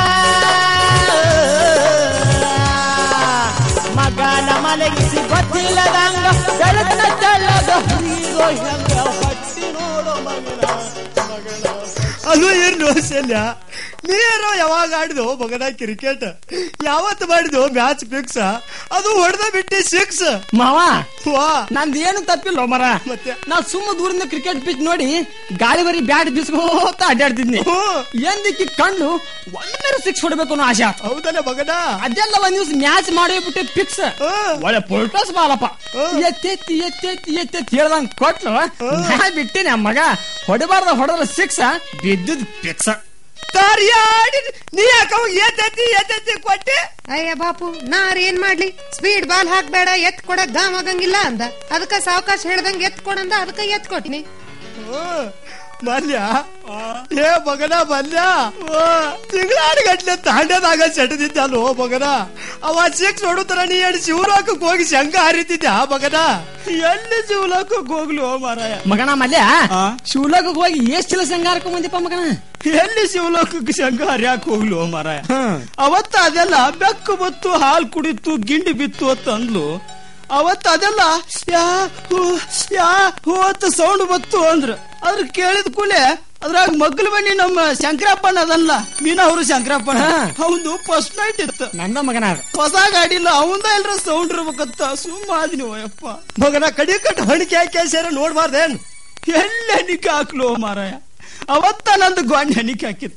ಮಗಲ ಮಲಗಿಸಿ ಗೊತ್ತಿಲ್ಲದಂಗ, ಬೆಳಕಿನ ತೆಳ್ಳಗ ಹುರಿಗೋ ಹೆಂಗ, ಪಟ್ಟಿ ನೋಡು ಮಗನ ಮಗಳ. ಅದು ಏನು ಶಲ್ಯ, ನೀರು ಯಾವಾಗ ಆಡಿದೋ ಮಗನ ಕ್ರಿಕೆಟ್? ಯಾವತ್ತು ಮಾಡಿದೋ ಮ್ಯಾಚ್ ಫಿಕ್ಸ್? ಅದು ಹೊಡೆದ ಬಿಟ್ಟಿ ಸಿಕ್ಸ್. ಮಾವ, ವಾ, ನಂದೇನು ತಪ್ಪಿಲ್ಲ ಮರ. ಮತ್ತೆ ನಾ ಸುಮ್ಮ ದೂರಿಂದ ಕ್ರಿಕೆಟ್ ಪಿಚ್ ನೋಡಿ ಗಾಳಿ ಬರಿ ಬ್ಯಾಟ್ ಬಿಸ್ಕೋತ ಅಡ್ಡಾಡ್ತಿದ್ನಿ. ಎಂದಿಕ್ಕಿ ಕಣ್ಣು ಒಮ್ಮೆ ಸಿಕ್ಸ್ ಹೊಡಬೇಕು ಅನ್ನೋ ಆಶೆ. ಹೌದಲ್ಲ ಮಗನ? ಅದೆಲ್ಲ ಒಂದ್ ದಿವ್ಸ ಮ್ಯಾಚ್ ಮಾಡಿ ಬಿಟ್ಟೆ ಫಿಕ್ಸ್. ಒಳ್ಳೆ ಪೊಲ್ಟಸ್ ಬಾಲಪ್ಪ, ಎತ್ತೆತ್ತಿ ಎತ್ತೆತ್ತಿ ಎತ್ತೆತ್ತಿ ಹೇಳ್ದಂಗ್ ಕೊಟ್ಲು. ನಾ ಬಿಟ್ಟಿನಿ ಮಗ, ಹೊಡಬಾರ್ದ ಹೊಡೆದ್ರ ಸಿಕ್ಸ್, ಬಿದ್ದುದ್ ಫಿಕ್ಸ್. ತಾರಿಯಾಡಿ ನೀ ಯಾಕ ಎತ್ತೆತ್ತಿ ಎತ್ತೆತ್ತಿ ಕೊಟ್ಟೆ? ಅಯ್ಯ ಬಾಪು, ನಾರ್ ಏನ್ ಮಾಡ್ಲಿ? ಸ್ಪೀಡ್ ಬಾಲ್ ಹಾಕ್ಬೇಡ, ಎತ್ ಕೊಡಕ್ ಗಾಮ್ ಆಗಂಗಿಲ್ಲ ಅಂದ. ಅದಕ್ಕ ಸಾವಕಾಶ ಹೇಳ್ದಂಗ ಎತ್ ಕೊಡಂದ, ಅದಕ್ಕ ಎತ್ ಕೊಟ್ಟಿನಿ. ಮಲ್ಯ, ಏ ಮಗನ ಮಲ್ಯ, ತಿಂಗಳಾಡು ಗಟ್ಲೆ ತಾಂಡದಾಗ ಸೆಟದಿದ್ದ ಅಲ್ವೋ ಮಗನ. ಅವ ಸಿಕ್ಸ್ ಹೊಡುತ್ತಾರ, ನೀ ಹೇಳಿ ಶಿವಲೋಕಕ್ಕೆ ಹೋಗಿ ಶಂಕ ಹಾರಿತಿದ್ದ ಆ ಮಗನ. ಎಲ್ಲಿ ಶಿವಲೋಕಕ್ಕೆ ಹೋಗ್ಲು ಮಾರಾಯ? ಮಗನ ಮಲ್ಯ, ಶಿವಲೋಕಕ್ಕೆ ಹೋಗಿ ಎಷ್ಟ್ ಚಿಲ ಸಂಗಾರಕ್ಕೆ ಬಂದಿಪ್ಪ ಮಗನ? ಎಲ್ಲಿ ಶಿವಲೋಕಕ್ಕೆ ಶಂಕ ಹರಿಯಾಕ ಹೋಗ್ಲು ಮಾರಾಯ? ಅವತ್ತ ಅದೆಲ್ಲ ಬೆಕ್ಕು ಬತ್ತು, ಹಾಲು ಕುಡಿತು, ಗಿಂಡಿ ಬಿತ್ತು ಅಂತ ಅಂದ್ಲು. ಅವತ್ತ ಅದೆಲ್ಲ ಯಾ ಹೂ ಯಾ ಹೂ ಅಂತ ಸೌಂಡ್ ಬತ್ತು ಅಂದ್ರ, ಅದ್ರ ಕೇಳಿದ ಕೂಲೆ ಅದ್ರಾಗ ಮಗ್ಲ ಬನ್ನಿ ನಮ್ಮ ಶಂಕರಪ್ಪನ ಅದಲ್ಲ, ಮೀನಾ ಅವರು ಶಂಕರಪ್ಪನ, ಅವನು ಫಸ್ಟ್ ನೈಟ್ ಇತ್ತು. ನನ್ನ ಮಗನ ಹೊಸ ಗಾಡಿಲ್ಲ, ಅವಂದ ಎಲ್ರ ಸೌಂಡ್ ಇರ್ಬೇಕಂತ ಸುಮ್ಮ ಆದ್ನಿ. ಯಪ್ಪ ಮಗನ ಕಡಿ ಕಟ್ಟು ಹಣಿಕೆ ಹಾಕಿ ಸೇರ ನೋಡ್ಬಾರ್ದೇನ್? ಎಲ್ಲ ಹೆಣಿಕೆ ಹಾಕ್ಲು ಮಾರಾಯ. ಅವತ್ತ ನಂದು ಗಾಂಡಿ ಹೆಣಿಕೆ ಹಾಕಿತ್ತ.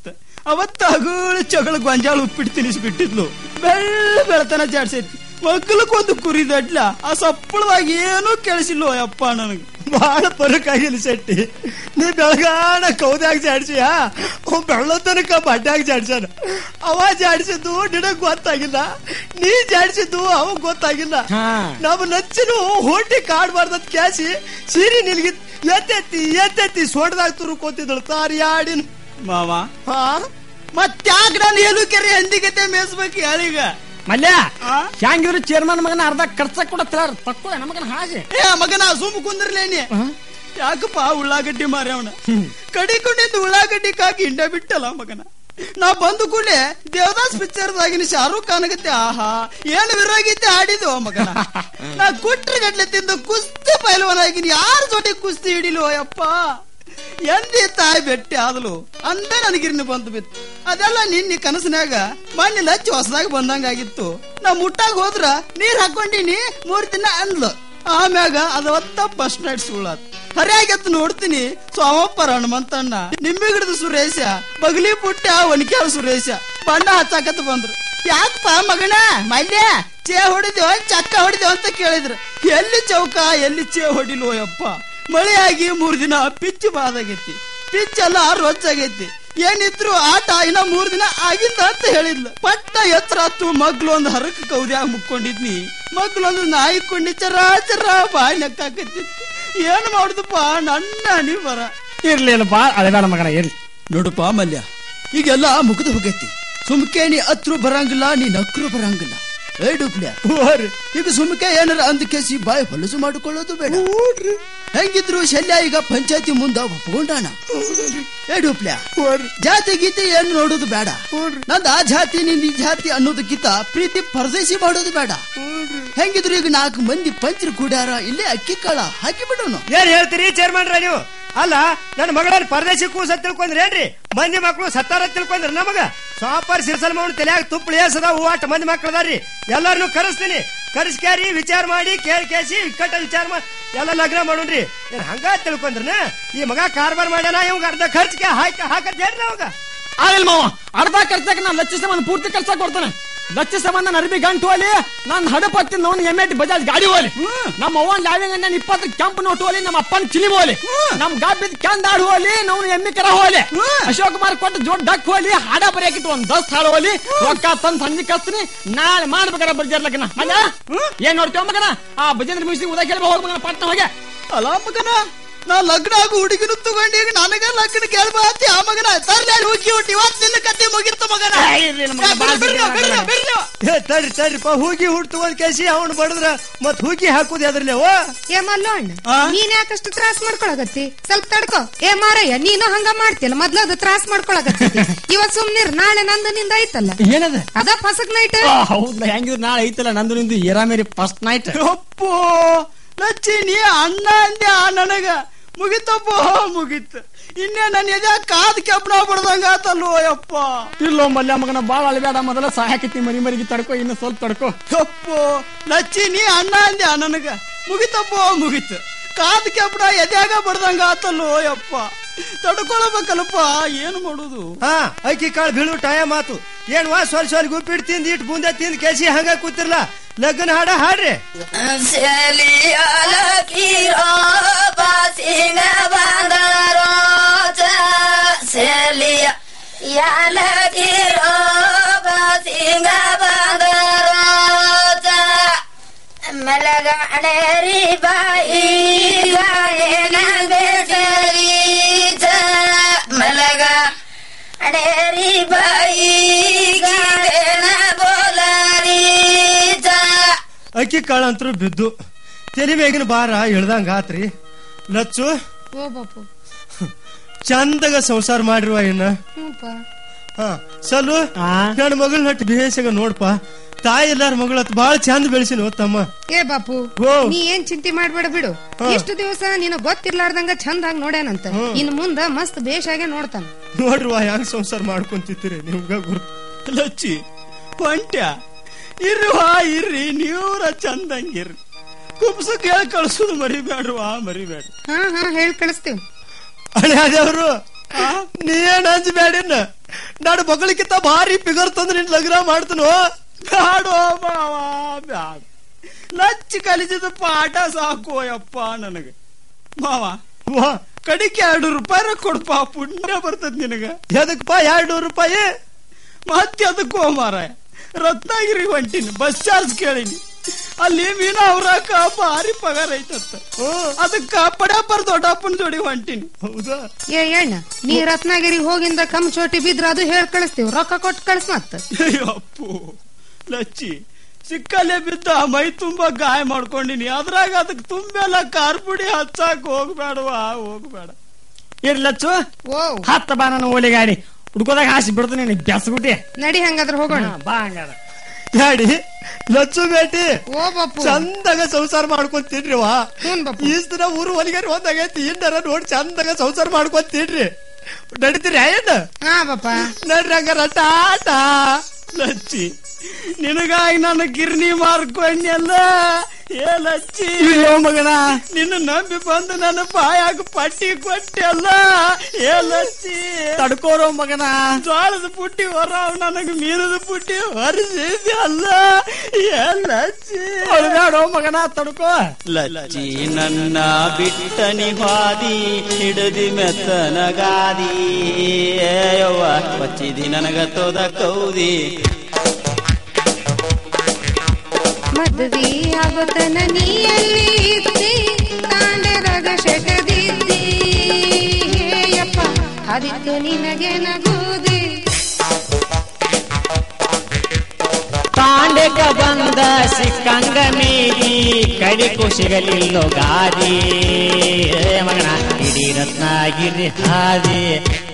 ಅವತ್ತ ಹಗುಳು ಚಗಳ ಗೊಂಜಾಳ ಉಪ್ಪಿಟ್ಟು ತಿನ್ನಿಸ್ಬಿಟ್ಟಿದ್ಲು. ಬೆಳ್ಳ ಬೆಳತನ ಜಾಡ್ಸೈತಿ. ಮಕ್ಕಳಕ್ಕೊಂದು ಕುರಿ ದಡ್ಲ ಆ ಸಪ್ಪಳವಾಗಿ ಏನೂ ಕೇಳಿಸಿಲ್ವೋ ಯಪ್ಪ ನನಗೆ. ಬಹಳ ಪರಕಾಗಿಲ್ಲ ಶೆಟ್ಟಿ, ನೀ ಬೆಳಗಾಣ ಕೌದ್ಯಾಗ ಜಾಡ್ಸಿಯ, ಅವ್ ಬೆಳ್ಳ ತನಕ ಬಡ್ಡ್ಯಾಗ ಜಾಡ್ಸಾನ. ಅವ ಜಾಡ್ಸಿದ್ದು ನಿನಗ್ ಗೊತ್ತಾಗಿಲ್ಲ, ನೀ ಜಾಡ್ಸಿದ್ದು ಅವಾಗ ಗೊತ್ತಾಗಿಲ್ಲ. ನಮ್ಮ ನಚ್ಚನು ಹೊಟ್ಟಿ ಕಾಡ್ಬಾರ್ದತ್ ಕ್ಯಾಸಿ ಸೀರಿ ನಿಲ್ಗಿ ಎತ್ತೆತ್ತಿ ಎತ್ತೆತ್ತಿ ಸೋಡ್ದಾಗ ತುರುಕೋತಿದ್ದಳು ತಾರಿ ಆಡಿನ ಮಾವ. ಹಾ ಮತ್ತ್ಯಾಕ ನಾನು ಏನು ಕೆರೆ ಹಂದಿಗತೆ ಮೇಯಿಸ್ಬೇಕು ಯಾರೀಗ? ಮಲ್ಯ ಹ್ಯಾಂಗಿದ್ರು ಚೇರ್ಮನ್ ಮಗನ ಅರ್ಧ ಖರ್ಚ ಕೂಡ ತಕ್ಕೊಳ ನಮಗನ ಹಾಗೆ. ಏ ಮಗನ ಸುಮ್ ಕುಂದ್ರಲೇನಿ. ಯಾಕಪ್ಪ ಉಳ್ಳಾಗಡ್ಡಿ ಮಾರಿ ಅವನ ಕಡಿಕೊಂಡಿದ್ದು ಉಳ್ಳಾಗಡ್ಡಿ ಕಾಕಿ ಹಿಂಡ ಬಿಟ್ಟಲ್ಲ ಮಗನ. ನಾ ಬಂದು ಕೂಡಲೇ ದೇವದಾಸ್ ಪಿಕ್ಚರ್ದಾಗಿನ ಶಾರುಖ್ ಖಾನ್ ಗತ್ತೆ ಆಹಾ ಏನು ವಿರೋಗಿದ್ದೆ ಆಡಿದ್ವು ಮಗನ. ನಾ ಕುಟ್ರ ಗಡ್ಲೆ ತಿಂದು ಕುಸ್ತಿ ಪೈಲವನಾಗಿನಿ, ಯಾರ ಜೊತೆ ಕುಸ್ತಿ ಹಿಡಿಲು ಯಪ್ಪ. ಎಂದಿ ತಾಯಿ ಬೆಟ್ಟಿ ಆದಲು ಅಂದ ನನಗಿರ್ನ ಬಂದು ಬಿತ್ತು. ಅದೆಲ್ಲ ನಿನ್ನೆ ಕನಸಿನಾಗ ಮಣ್ಣಿ ಲಚ್ಚಿ ಹೊಸದಾಗ ಬಂದಂಗಾಗಿತ್ತು. ನಾ ಮುಟ್ಟಾಗ ಹೋದ್ರ ನೀರ್ ಹಾಕೊಂಡಿನಿ ಮೂರ್ ದಿನ ಅಂದ್ಲು. ಆಮ್ಯಾಗ ಅದ ಒತ್ತ ಫಸ್ಟ್ ನೈಟ್ ಸುಳ್ಳಾತ್. ಹರಿಯಾಗೆತ್ತು ನೋಡ್ತೀನಿ ಸೋಮಪ್ಪರ ಹನುಮಂತಣ್ಣ, ನಿಂಬಿಗಿಡದ ಸುರೇಶ, ಬಗಲಿ ಪುಟ್ಟ ಒಣಕ್ಯಾವ ಸುರೇಶ ಬಣ್ಣ ಹಚ್ಚಾಕತ್ ಬಂದ್ರು. ಯಾಕಪ್ಪ ಮಗನ ಮಲ್ಯ ಚೇ ಹೊಡಿದೇವ ಚಕ್ಕ ಹೊಡಿದೇವ ಅಂತ ಕೇಳಿದ್ರು. ಎಲ್ಲಿ ಚೌಕ ಎಲ್ಲಿ ಚೇ ಹೊಡಿಲ್ವೋ ಯಪ್ಪ. ಮಳೆಯಾಗಿ ಮೂರ್ ದಿನ ಪಿಚ್ಚು ಬಾದಾಗೈತಿ, ಪಿಚ್ಚೆಲ್ಲ ರೊಚ್ಚಾಗೈತಿ. ಏನಿದ್ರು ಆಟ ಇನ್ನ ಮೂರ್ ದಿನ ಆಗಿಂದ ಅಂತ ಹೇಳಿದ್ಲು. ಪಟ್ಟ ಎತ್ತರ ಹತ್ತು ಮಗ್ಲು ಒಂದು ಹರಕ ಕೌದ್ಯಾಗ ಮುಕ್ಕೊಂಡಿದ್ನಿ. ಮಗ್ಲೊಂದು ನಾಯಿ ಕೊಂಡಿ ಚರ ಚರ ಬಾಯಿ ನಕ್ಕಾಕತ್ತಿತ್ತು. ಏನ್ ಮಾಡುದಪ್ಪ ನನ್ನ ನೀ ಬರ ಇರ್ಲಿಲ್ಲ ಬಾ ಅಳಬೇಡ ಮಗನ ಇರ್ಲಿ. ನೋಡಪ್ಪ ಮಲ್ಯ, ಈಗೆಲ್ಲ ಮುಗಿದು ಹೋಗೈತಿ. ಸುಮ್ಕೆ ನೀ ಹತ್ರು ಬರಂಗಿಲ್ಲ, ನೀ ನಕ್ರು ಬರಂಗಿಲ್ಲ. ಏ ಡೂಪ್ಲ್ಯಾ ಈಗ ಸುಮ್ಕೆ ಏನಾರ ಅಂದ ಕೇಸಿ ಬಾಯಿ ಹೊಲಸು ಮಾಡಿಕೊಳ್ಳೋದು ಬೇಡ. ಹೆಂಗಿದ್ರು ಶಲ್ಯ ಈಗ ಪಂಚಾಯತಿ ಮುಂದ ಒಪ್ಕೊಂಡಾಣ. ಏ ಡೂಪ್ಲ್ಯಾ ಜಾತಿ ಗೀತಿ ಏನು ನೋಡೋದು ಬೇಡ. ನಂದ ಆ ಜಾತಿ ನಿಂದ ಈ ಜಾತಿ ಅನ್ನೋದಕ್ಕಿಂತ ಪ್ರೀತಿ ಪರದೇಶಿ ಮಾಡೋದು ಬೇಡ. ಹೆಂಗಿದ್ರು ಈಗ ನಾಲ್ಕು ಮಂದಿ ಪಂಚರು ಕೂಡ್ಯಾರ, ಇಲ್ಲೇ ಅಕ್ಕಿ ಕಾಳ ಹಾಕಿ ಬಿಡೋನು. ಏನ್ ಹೇಳ್ತೀರಿ ಚೇರ್ಮನ್ರ ನೀವು? ಅಲ್ಲ ನನ್ನ ಮಗಳನ್ನ ಪರದೇಶಿ ಕೂಸ ತಿಳ್ಕೊಂಡ್ರಿ ಏನ್ರಿ? ಮಂದಿ ಮಕ್ಕಳು ಸತ್ತಾರ ತಿಳ್ಕೊಂಡ್ರಿ ನಮಗ? ಸಾಪರ್ ಸಿರ್ಸಲ್ ಮೌನ್ ತಲೆಯಾಗ ತುಪ್ಪಳು ಏಸದ ಹೂವಾಟ ಮಂದಿ ಮಕ್ಕಳದಾರ್ರಿ. ಎಲ್ಲಾರನು ಕರೆಸ್ತೀನಿ, ಕರೆಸ್ಕ್ಯಾರಿ ವಿಚಾರ ಮಾಡಿ ಕೇಳಿ ಕೇಸಿ ಇಕ್ಕಟ್ಟ ವಿಚಾರ ಮಾಡಿ ಎಲ್ಲ ಲಗ್ನ ಮಾಡೋಣ್ರಿ. ಏನ್ ಹಂಗ ತಿಳ್ಕೊಂಡ್ರನ? ಈ ಮಗ ಕಾರ್ಬಾರ್ ಮಾಡ್ಯಾನ, ಇವಾಗ ಅರ್ಧ ಖರ್ಚಿಗೆ ಹಾಕ ಹಾಕತ್ ಹೇಳ್ರಿ ಅವಾಗ. ಆಗಿಲ್ಲ ಮಾವ, ಅರ್ಧ ಖರ್ಚಾಕ ನಾನು ಲಚ್ಚ ಸಂಬಂಧ ಪೂರ್ತಿ ಖರ್ಚಾಕ ಕೊಡ್ತಾನೆ. ಲಚ್ಚ ಸಂಬಂಧ ನರ್ಬಿ ಗಂಟು ಹೋಲಿ, ನಾನು ಹಡಪತ್ತಿ ನೋನ್ ಎಮ್ ಎಟಿ ಬಜಾಜ್ ಗಾಡಿ ಹೋಲಿ, ನಮ್ಮ ಅವ್ವನ್ ಲಾವಿಂಗ್ ನಾನು ಇಪ್ಪತ್ತು ಕೆಂಪು ನೋಟ್ ಹೋಲಿ, ನಮ್ಮ ಅಪ್ಪನ ಚಿಲಿ ಹೋಲಿ, ನಮ್ ಗಾಬಿದ್ ಕ್ಯಾಂದಾಡ್ ಹೋಲಿ, ನಾವು ಎಮ್ಮಿ ಕರ ಹೋಲಿ, ಅಶೋಕ್ ಕುಮಾರ್ ಕೊಟ್ಟು ಜೋಡ್ ಡಕ್ ಹೋಲಿ, ಹಾಡ ಬರೆಯಕಿಟ್ಟು ಒಂದ್ ದಸ್ ಹಾಡು ಹೋಲಿ, ರೊಕ್ಕ ತಂದ್ ಸಂಜೆ ಕಸ್ತೀನಿ. ನಾಳೆ ಮಾಡ್ಬೇಕಾರ ಬರ್ಜಾರ್ ಲಗ್ನ. ಮಗ ಏನ್ ನೋಡ್ತೇವ ಮಗನ? ಆ ಭಜೇಂದ್ರ ಮ್ಯೂಸಿಕ್ ಉದಾ ಕೇಳ್ಬ ಹೋಗ್ ಮಗನ ಪಟ್ನ ಹೋಗಿ. ಅಲ್ಲ ಮಗನ, ನಾ ಲಗ್ನ ಆಗು ಹುಡುಗಿನ ತಗೊಂಡಿ ಈಗ ನನಗ ಲಗ್ನ ಕೇಳ್ಬಾತಿ. ಆ ಮಗನ ತರ್ಲಾಡಿ ಹುಗ್ಗಿ ಹುಟ್ಟಿ ಇವತ್ತು ನಿನ್ನ ಕತ್ತಿ ಮುಗಿತ್ತು ಮಗನ. ತಡ್ರಿ ತಡ್ರಿಪ್ಪ, ಹೂಗಿ ಹುಟ್ಟು ತಗೊಂಡ್ ಕೇಸಿ ಅವ್ನು ಬಡದ್ರ ಮತ್ ಹೂಗಿ ಹಾಕುದು ಅದ್ರಲ್ಲೇ. ಓ ಏ ಮಲ್ಲೋಣ್ಣ, ನೀನ್ ಯಾಕಷ್ಟು ತ್ರಾಸ್ ಮಾಡ್ಕೊಳಗತ್ತಿ? ಸ್ವಲ್ಪ ತಡ್ಕೋ. ಏ ಮಾರಯ್ಯ, ನೀನು ಹಂಗ ಮಾಡ್ತಿಲ್ಲ, ಮೊದ್ಲದು ತ್ರಾಸ್ ಮಾಡ್ಕೊಳಗತ್ತಿ. ಇವತ್ ಸುಮ್ನಿರ್, ನಾಳೆ ನಂದು ನಿಂದ ಐತಲ್ಲ. ಏನದ ಅದ ಫಸಕ್ ನೈಟ್. ಹೌದಲ್ಲ, ಹೆಂಗಿದ್ರು ನಾಳೆ ಐತಲ್ಲ ನಂದು ನಿಂದು ಏರಾಮೇರಿ ಫಸ್ಟ್ ನೈಟ್. ಅಪ್ಪೋ ಲಚ್ಚಿ, ನೀ ಅಣ್ಣ ಅಂದೆ ಆ ನನಗ ಮುಗಿತಪ್ಪ ಮುಗಿತ್. ಇನ್ನೇ ನನ್ನ ಎದೆ ಕಾದ್ ಕೆಪ್ಪಣ ಬಡ್ದಂಗ ಆತಲ್ಲೋ ಯಪ್ಪ. ಇಲ್ಲೋ ಮಲ್ಯ ಮಗನ ಬಾಳ ಅಳಬೇಡ, ಮೊದಲ ಸಹಾಯಕತ್ತಿ ಮರಿ ಮರಿಗೆ ತಡ್ಕೋ, ಇನ್ನು ಸ್ವಲ್ಪ ತಡ್ಕೋ. ಯಪ್ಪೋ ಲಚ್ಚಿ, ನೀ ಅಣ್ಣ ಅಂದೆ ಆ ನನಗ ಮುಗಿತಪ್ಪ ಮುಗಿತ್. ಕಾದ್ ಕೆಪ್ಪಣ ಎದ್ಯಾಗ ಬಡ್ದಂಗ ಆತಲ್ಲೋ ಯಪ್ಪ. ತಡ್ಕೊಳ್ಬೇಕಲ್ಲಪ್ಪ, ಏನು ಮಾಡುದು? ಹಾ ಅಕ್ಕಿ ಕಾಳು ಬೀಳು ಟೈಮ್ ಆತು. ಏನ್ ವಾ ಸೊಲ್ ಸೊಲ್ ಗುಪ್ಪಿಟ್ಟು ತಿಂದ್ ಇಟ್ಟು ಬುಂದೆ ತಿಂದ್ ಕೇಸಿ ಹಂಗ ಕೂತಿರ್ಲ. ಲಗ್ನ ಹಾಡ ಹಾಡ್ರಿ. ಮಲಗಾಡರಿ ಬಾಯಿ ಮಲಗ ಅಡೇರಿ ಬಾಯಿ ಬೋಲಾರಿ. ಅಕ್ಕಿ ಕಾಳಂತರೂ ಬಿದ್ದು ತಲೆ ಮೇಗಿನ ಬಾರ ಇಳ್ದಂಗ ಆತ್ರಿ. ಲಚ್ಚು ಓ ಬಾಪು, ಚಂದಗ ಸಂಸಾರ ಮಾಡಿರುವ ಇನ್ನ. ಹಾ ಸಲು ನನ್ನ ಮಗಳ ನಟ್ಟು ಬೇಸಾಗ ನೋಡ್ಪ, ತಾಯಿ ಎಲ್ಲಾರ ಮಗಳ ಬಾಳ ಚಂದ ಬೆಳೆಸಿನ ತಮ್ಮ. ಏ ಬಾಪು, ನೀ ಏನ್ ಚಿಂತೆ ಮಾಡ್ಬೇಡ ಬಿಡು. ಇಷ್ಟು ದಿವಸ ನೀನು ಗೊತ್ತಿರ್ಲಾರ್ದಂಗ ಚಂದಾಗಿ ನೋಡ್ಯಾನಂತ, ಇನ್ ಮುಂದ ಮಸ್ತ್ ಬೇಷಾಗೆ ನೋಡ್ತಾನ. ನೋಡ್ರಿವಾ ಹೆಂಗ್ ಸಂಸಾರ ಮಾಡ್ಕೊಂತಿರ್ತೀರಿ ನಿಮ್ಗ ಗುರ್ತು. ಲಚ್ಚಿ ಪಂಟ್ಯ ಇರುವ ಇರ್ರಿ, ನೀವ್ರ ಚಂದಂಗಿರ್ರಿ. ಕುಬ್ಸು ಕೇಳಿ ಕಳ್ಸುದು ಮರಿಬೇಡ್ವಾ, ಮರಿಬೇಡ. ಹಾ ಹಾ ಹೇಳಿ ಕಳಿಸ್ತೇವ್. ಹಳೆಯದವ್ರು ನೀ ಏನ್ ಹಂಚ್ಬೇಡಿನ, ನಾನು ಮಗಳಿಗಿಂತ ಭಾರಿ ಪಿಗರ್ ತಂದ್ರೆ ನಿನ್ ಲಗ್ನ ಮಾಡ್ತನು. ಬ್ಯಾಡೋ ಮಾವ ಬ್ಯಾಡ, ಲಚ್ಚಿ ಕಲಿಸಿದ ಪಾಠ ಸಾಕು ಯಪ್ಪ ನನಗೆ. ಮಾವ ವಾ, ಕಡಿಕೆ ಎರಡು ರೂಪಾಯಿ ಕೊಡ್ಪ, ಪುಣ್ಯ ಬರ್ತದ ನಿನಗ. ಎದಕ್ಕಪ್ಪ ಎರಡ್ ನೂರು ರೂಪಾಯಿ? ಮತ್ತೆ ಅದಕ್ಕೋ ಮಾರಾಯ, ರತ್ನಾಗಿರಿ ಹೊಂಟಿನಿ, ಬಸ್ ಚಾರ್ಜ್ ಕೇಳಿನಿ. ಅಲ್ಲಿ ಮೀನಾ ಅವ್ರಾಕ ಭಾರಿ ಪಗಾರ ಐತತ್ತ, ಅದಕ್ಕ ಪಡ್ಯಾಪರ್ ದೊಡ್ಡಪ್ಪನ ಜೋಡಿ ಹೊಂಟಿನಿ. ಹೌದಾ? ಏ ಅಣ್ಣ, ನೀ ರತ್ನಾಗಿರಿ ಹೋಗಿಂದ ಕಮ್ ಚೋಟಿ ಬಿದ್ರ ಅದು ಹೇಳಿ ಕಳಿಸ್ತೀವಿ, ರೊಕ್ಕ ಕೊಟ್ಟು ಕಳ್ಸ ಮತ್ತ. ಅಪ್ಪು ಲಚ್ಚಿ ಸಿಕ್ಕಲ್ಲೇ ಬಿದ್ದ ಮೈ ತುಂಬಾ ಗಾಯ ಮಾಡ್ಕೊಂಡಿನಿ, ಅದ್ರಾಗ ಅದಕ್ ತುಂಬೆಲ್ಲ ಖಾರ ಪುಡಿ ಹಚ್ಚಾಕ್ ಹೋಗ್ಬೇಡವಾ, ಹೋಗ್ಬೇಡ. ಇರ್ಲಚ್ಚು ಓ ಹತ್ತ ಬಾ ನನ್ನ ಓಲಿ ಗಾಡಿ ಹುಡ್ಕೋದಾಗ ಹಾಸಿ ಬಿಡ್ತೀನಿ ನೀನು ಬೆಸ್ಗುಟಿ. ನಡಿ ಹಂಗಾದ್ರ ಹೋಗೋಣ. ಬಾ ಹಂಗಾರ ಡ್ಯಾಡಿ ಲಚ್ಚು ಬೇಟಿ ಓ ಬಪ್ಪು, ಚಂದಾಗ ಸಂಸಾರ ಮಾಡ್ಕೊಂತೀನ್ರಿ ವಾ. ಹ್ಞೂ ಬಪ್ಪು. ಈಸ್ ದಿನ ಊರು ಹೊಲಿಗಾರಿ ಒಂದಾಗೈತಿ, ಇನ್ನರ ನೋಡಿ ಚಂದಾಗ ಸಂಸಾರ ಮಾಡ್ಕೊಂತೀನ್ರಿ. ನಡಿತೀರಿ ಏನ? ಹಾ ಬಪ್ಪ ನಡ್ರಿ ಹಂಗಾರ ಟಾಟಾ. ಲಚ್ಚಿ ನಿನಗಾಗಿ ನಾನು ಗಿರ್ನಿ ಮಾರ್ಕೊಂಡೆಲ್ಲ. ಏ ಲಚ್ಚಿ ಮಗನ, ನಿನ್ನ ನಂಬಿ ಬಂದು ನನ್ನ ಬಾಯಾಗ ಪಟ್ಟಿ ಕೊಟ್ಟೆಲ್ಲ. ಏ ಲಚ್ಚಿ ತಡ್ಕೋರೋ ಮಗನ. ಜೋಳದ ಪುಟ್ಟಿ ಹೊರ ನನಗ ಮೀನದ ಪುಟ್ಟಿ ಹೊರಿಸಿದ್ದೆ ಅಲ್ಲ. ಏ ಲಚ್ಚಿ ಅಳ್ಬ್ಯಾಡೋ ಮಗನ, ತಡ್ಕೋ. ಲಚ್ಚಿ ನನ್ನ ಬಿಟ್ಟನಿ ಹಾದಿ ಹಿಡದಿ ಮೆತ್ತನ ಗಾದಿ ಯವ್ವ ಬಚ್ಚಿದಿ ನನಗ ತೋದ ಕೌದಿ. ಮದ್ವಿ ಆಗುತ್ತನ ನೀಯಲ್ಲಿ ಇದ್ದಿ ತಾಂಡರಾಗ ಶೆಟದಿದ್ದಿ. ಹೇಯಪ್ಪ ಅದಿತ್ತು ನಿನಗೆ ನಗೂದಿ. ತಾಂಡೆಕ ಬಂದ ಸಿಕ್ಕಂಗ ಮೀದಿ ಕಡಿಕು ಸಿಗಲಿಲ್ಲೋ ಗಾದಿ. ಮಗನ ಇಡೀ ರತ್ನಾಗಿರಿ ಹಾದಿ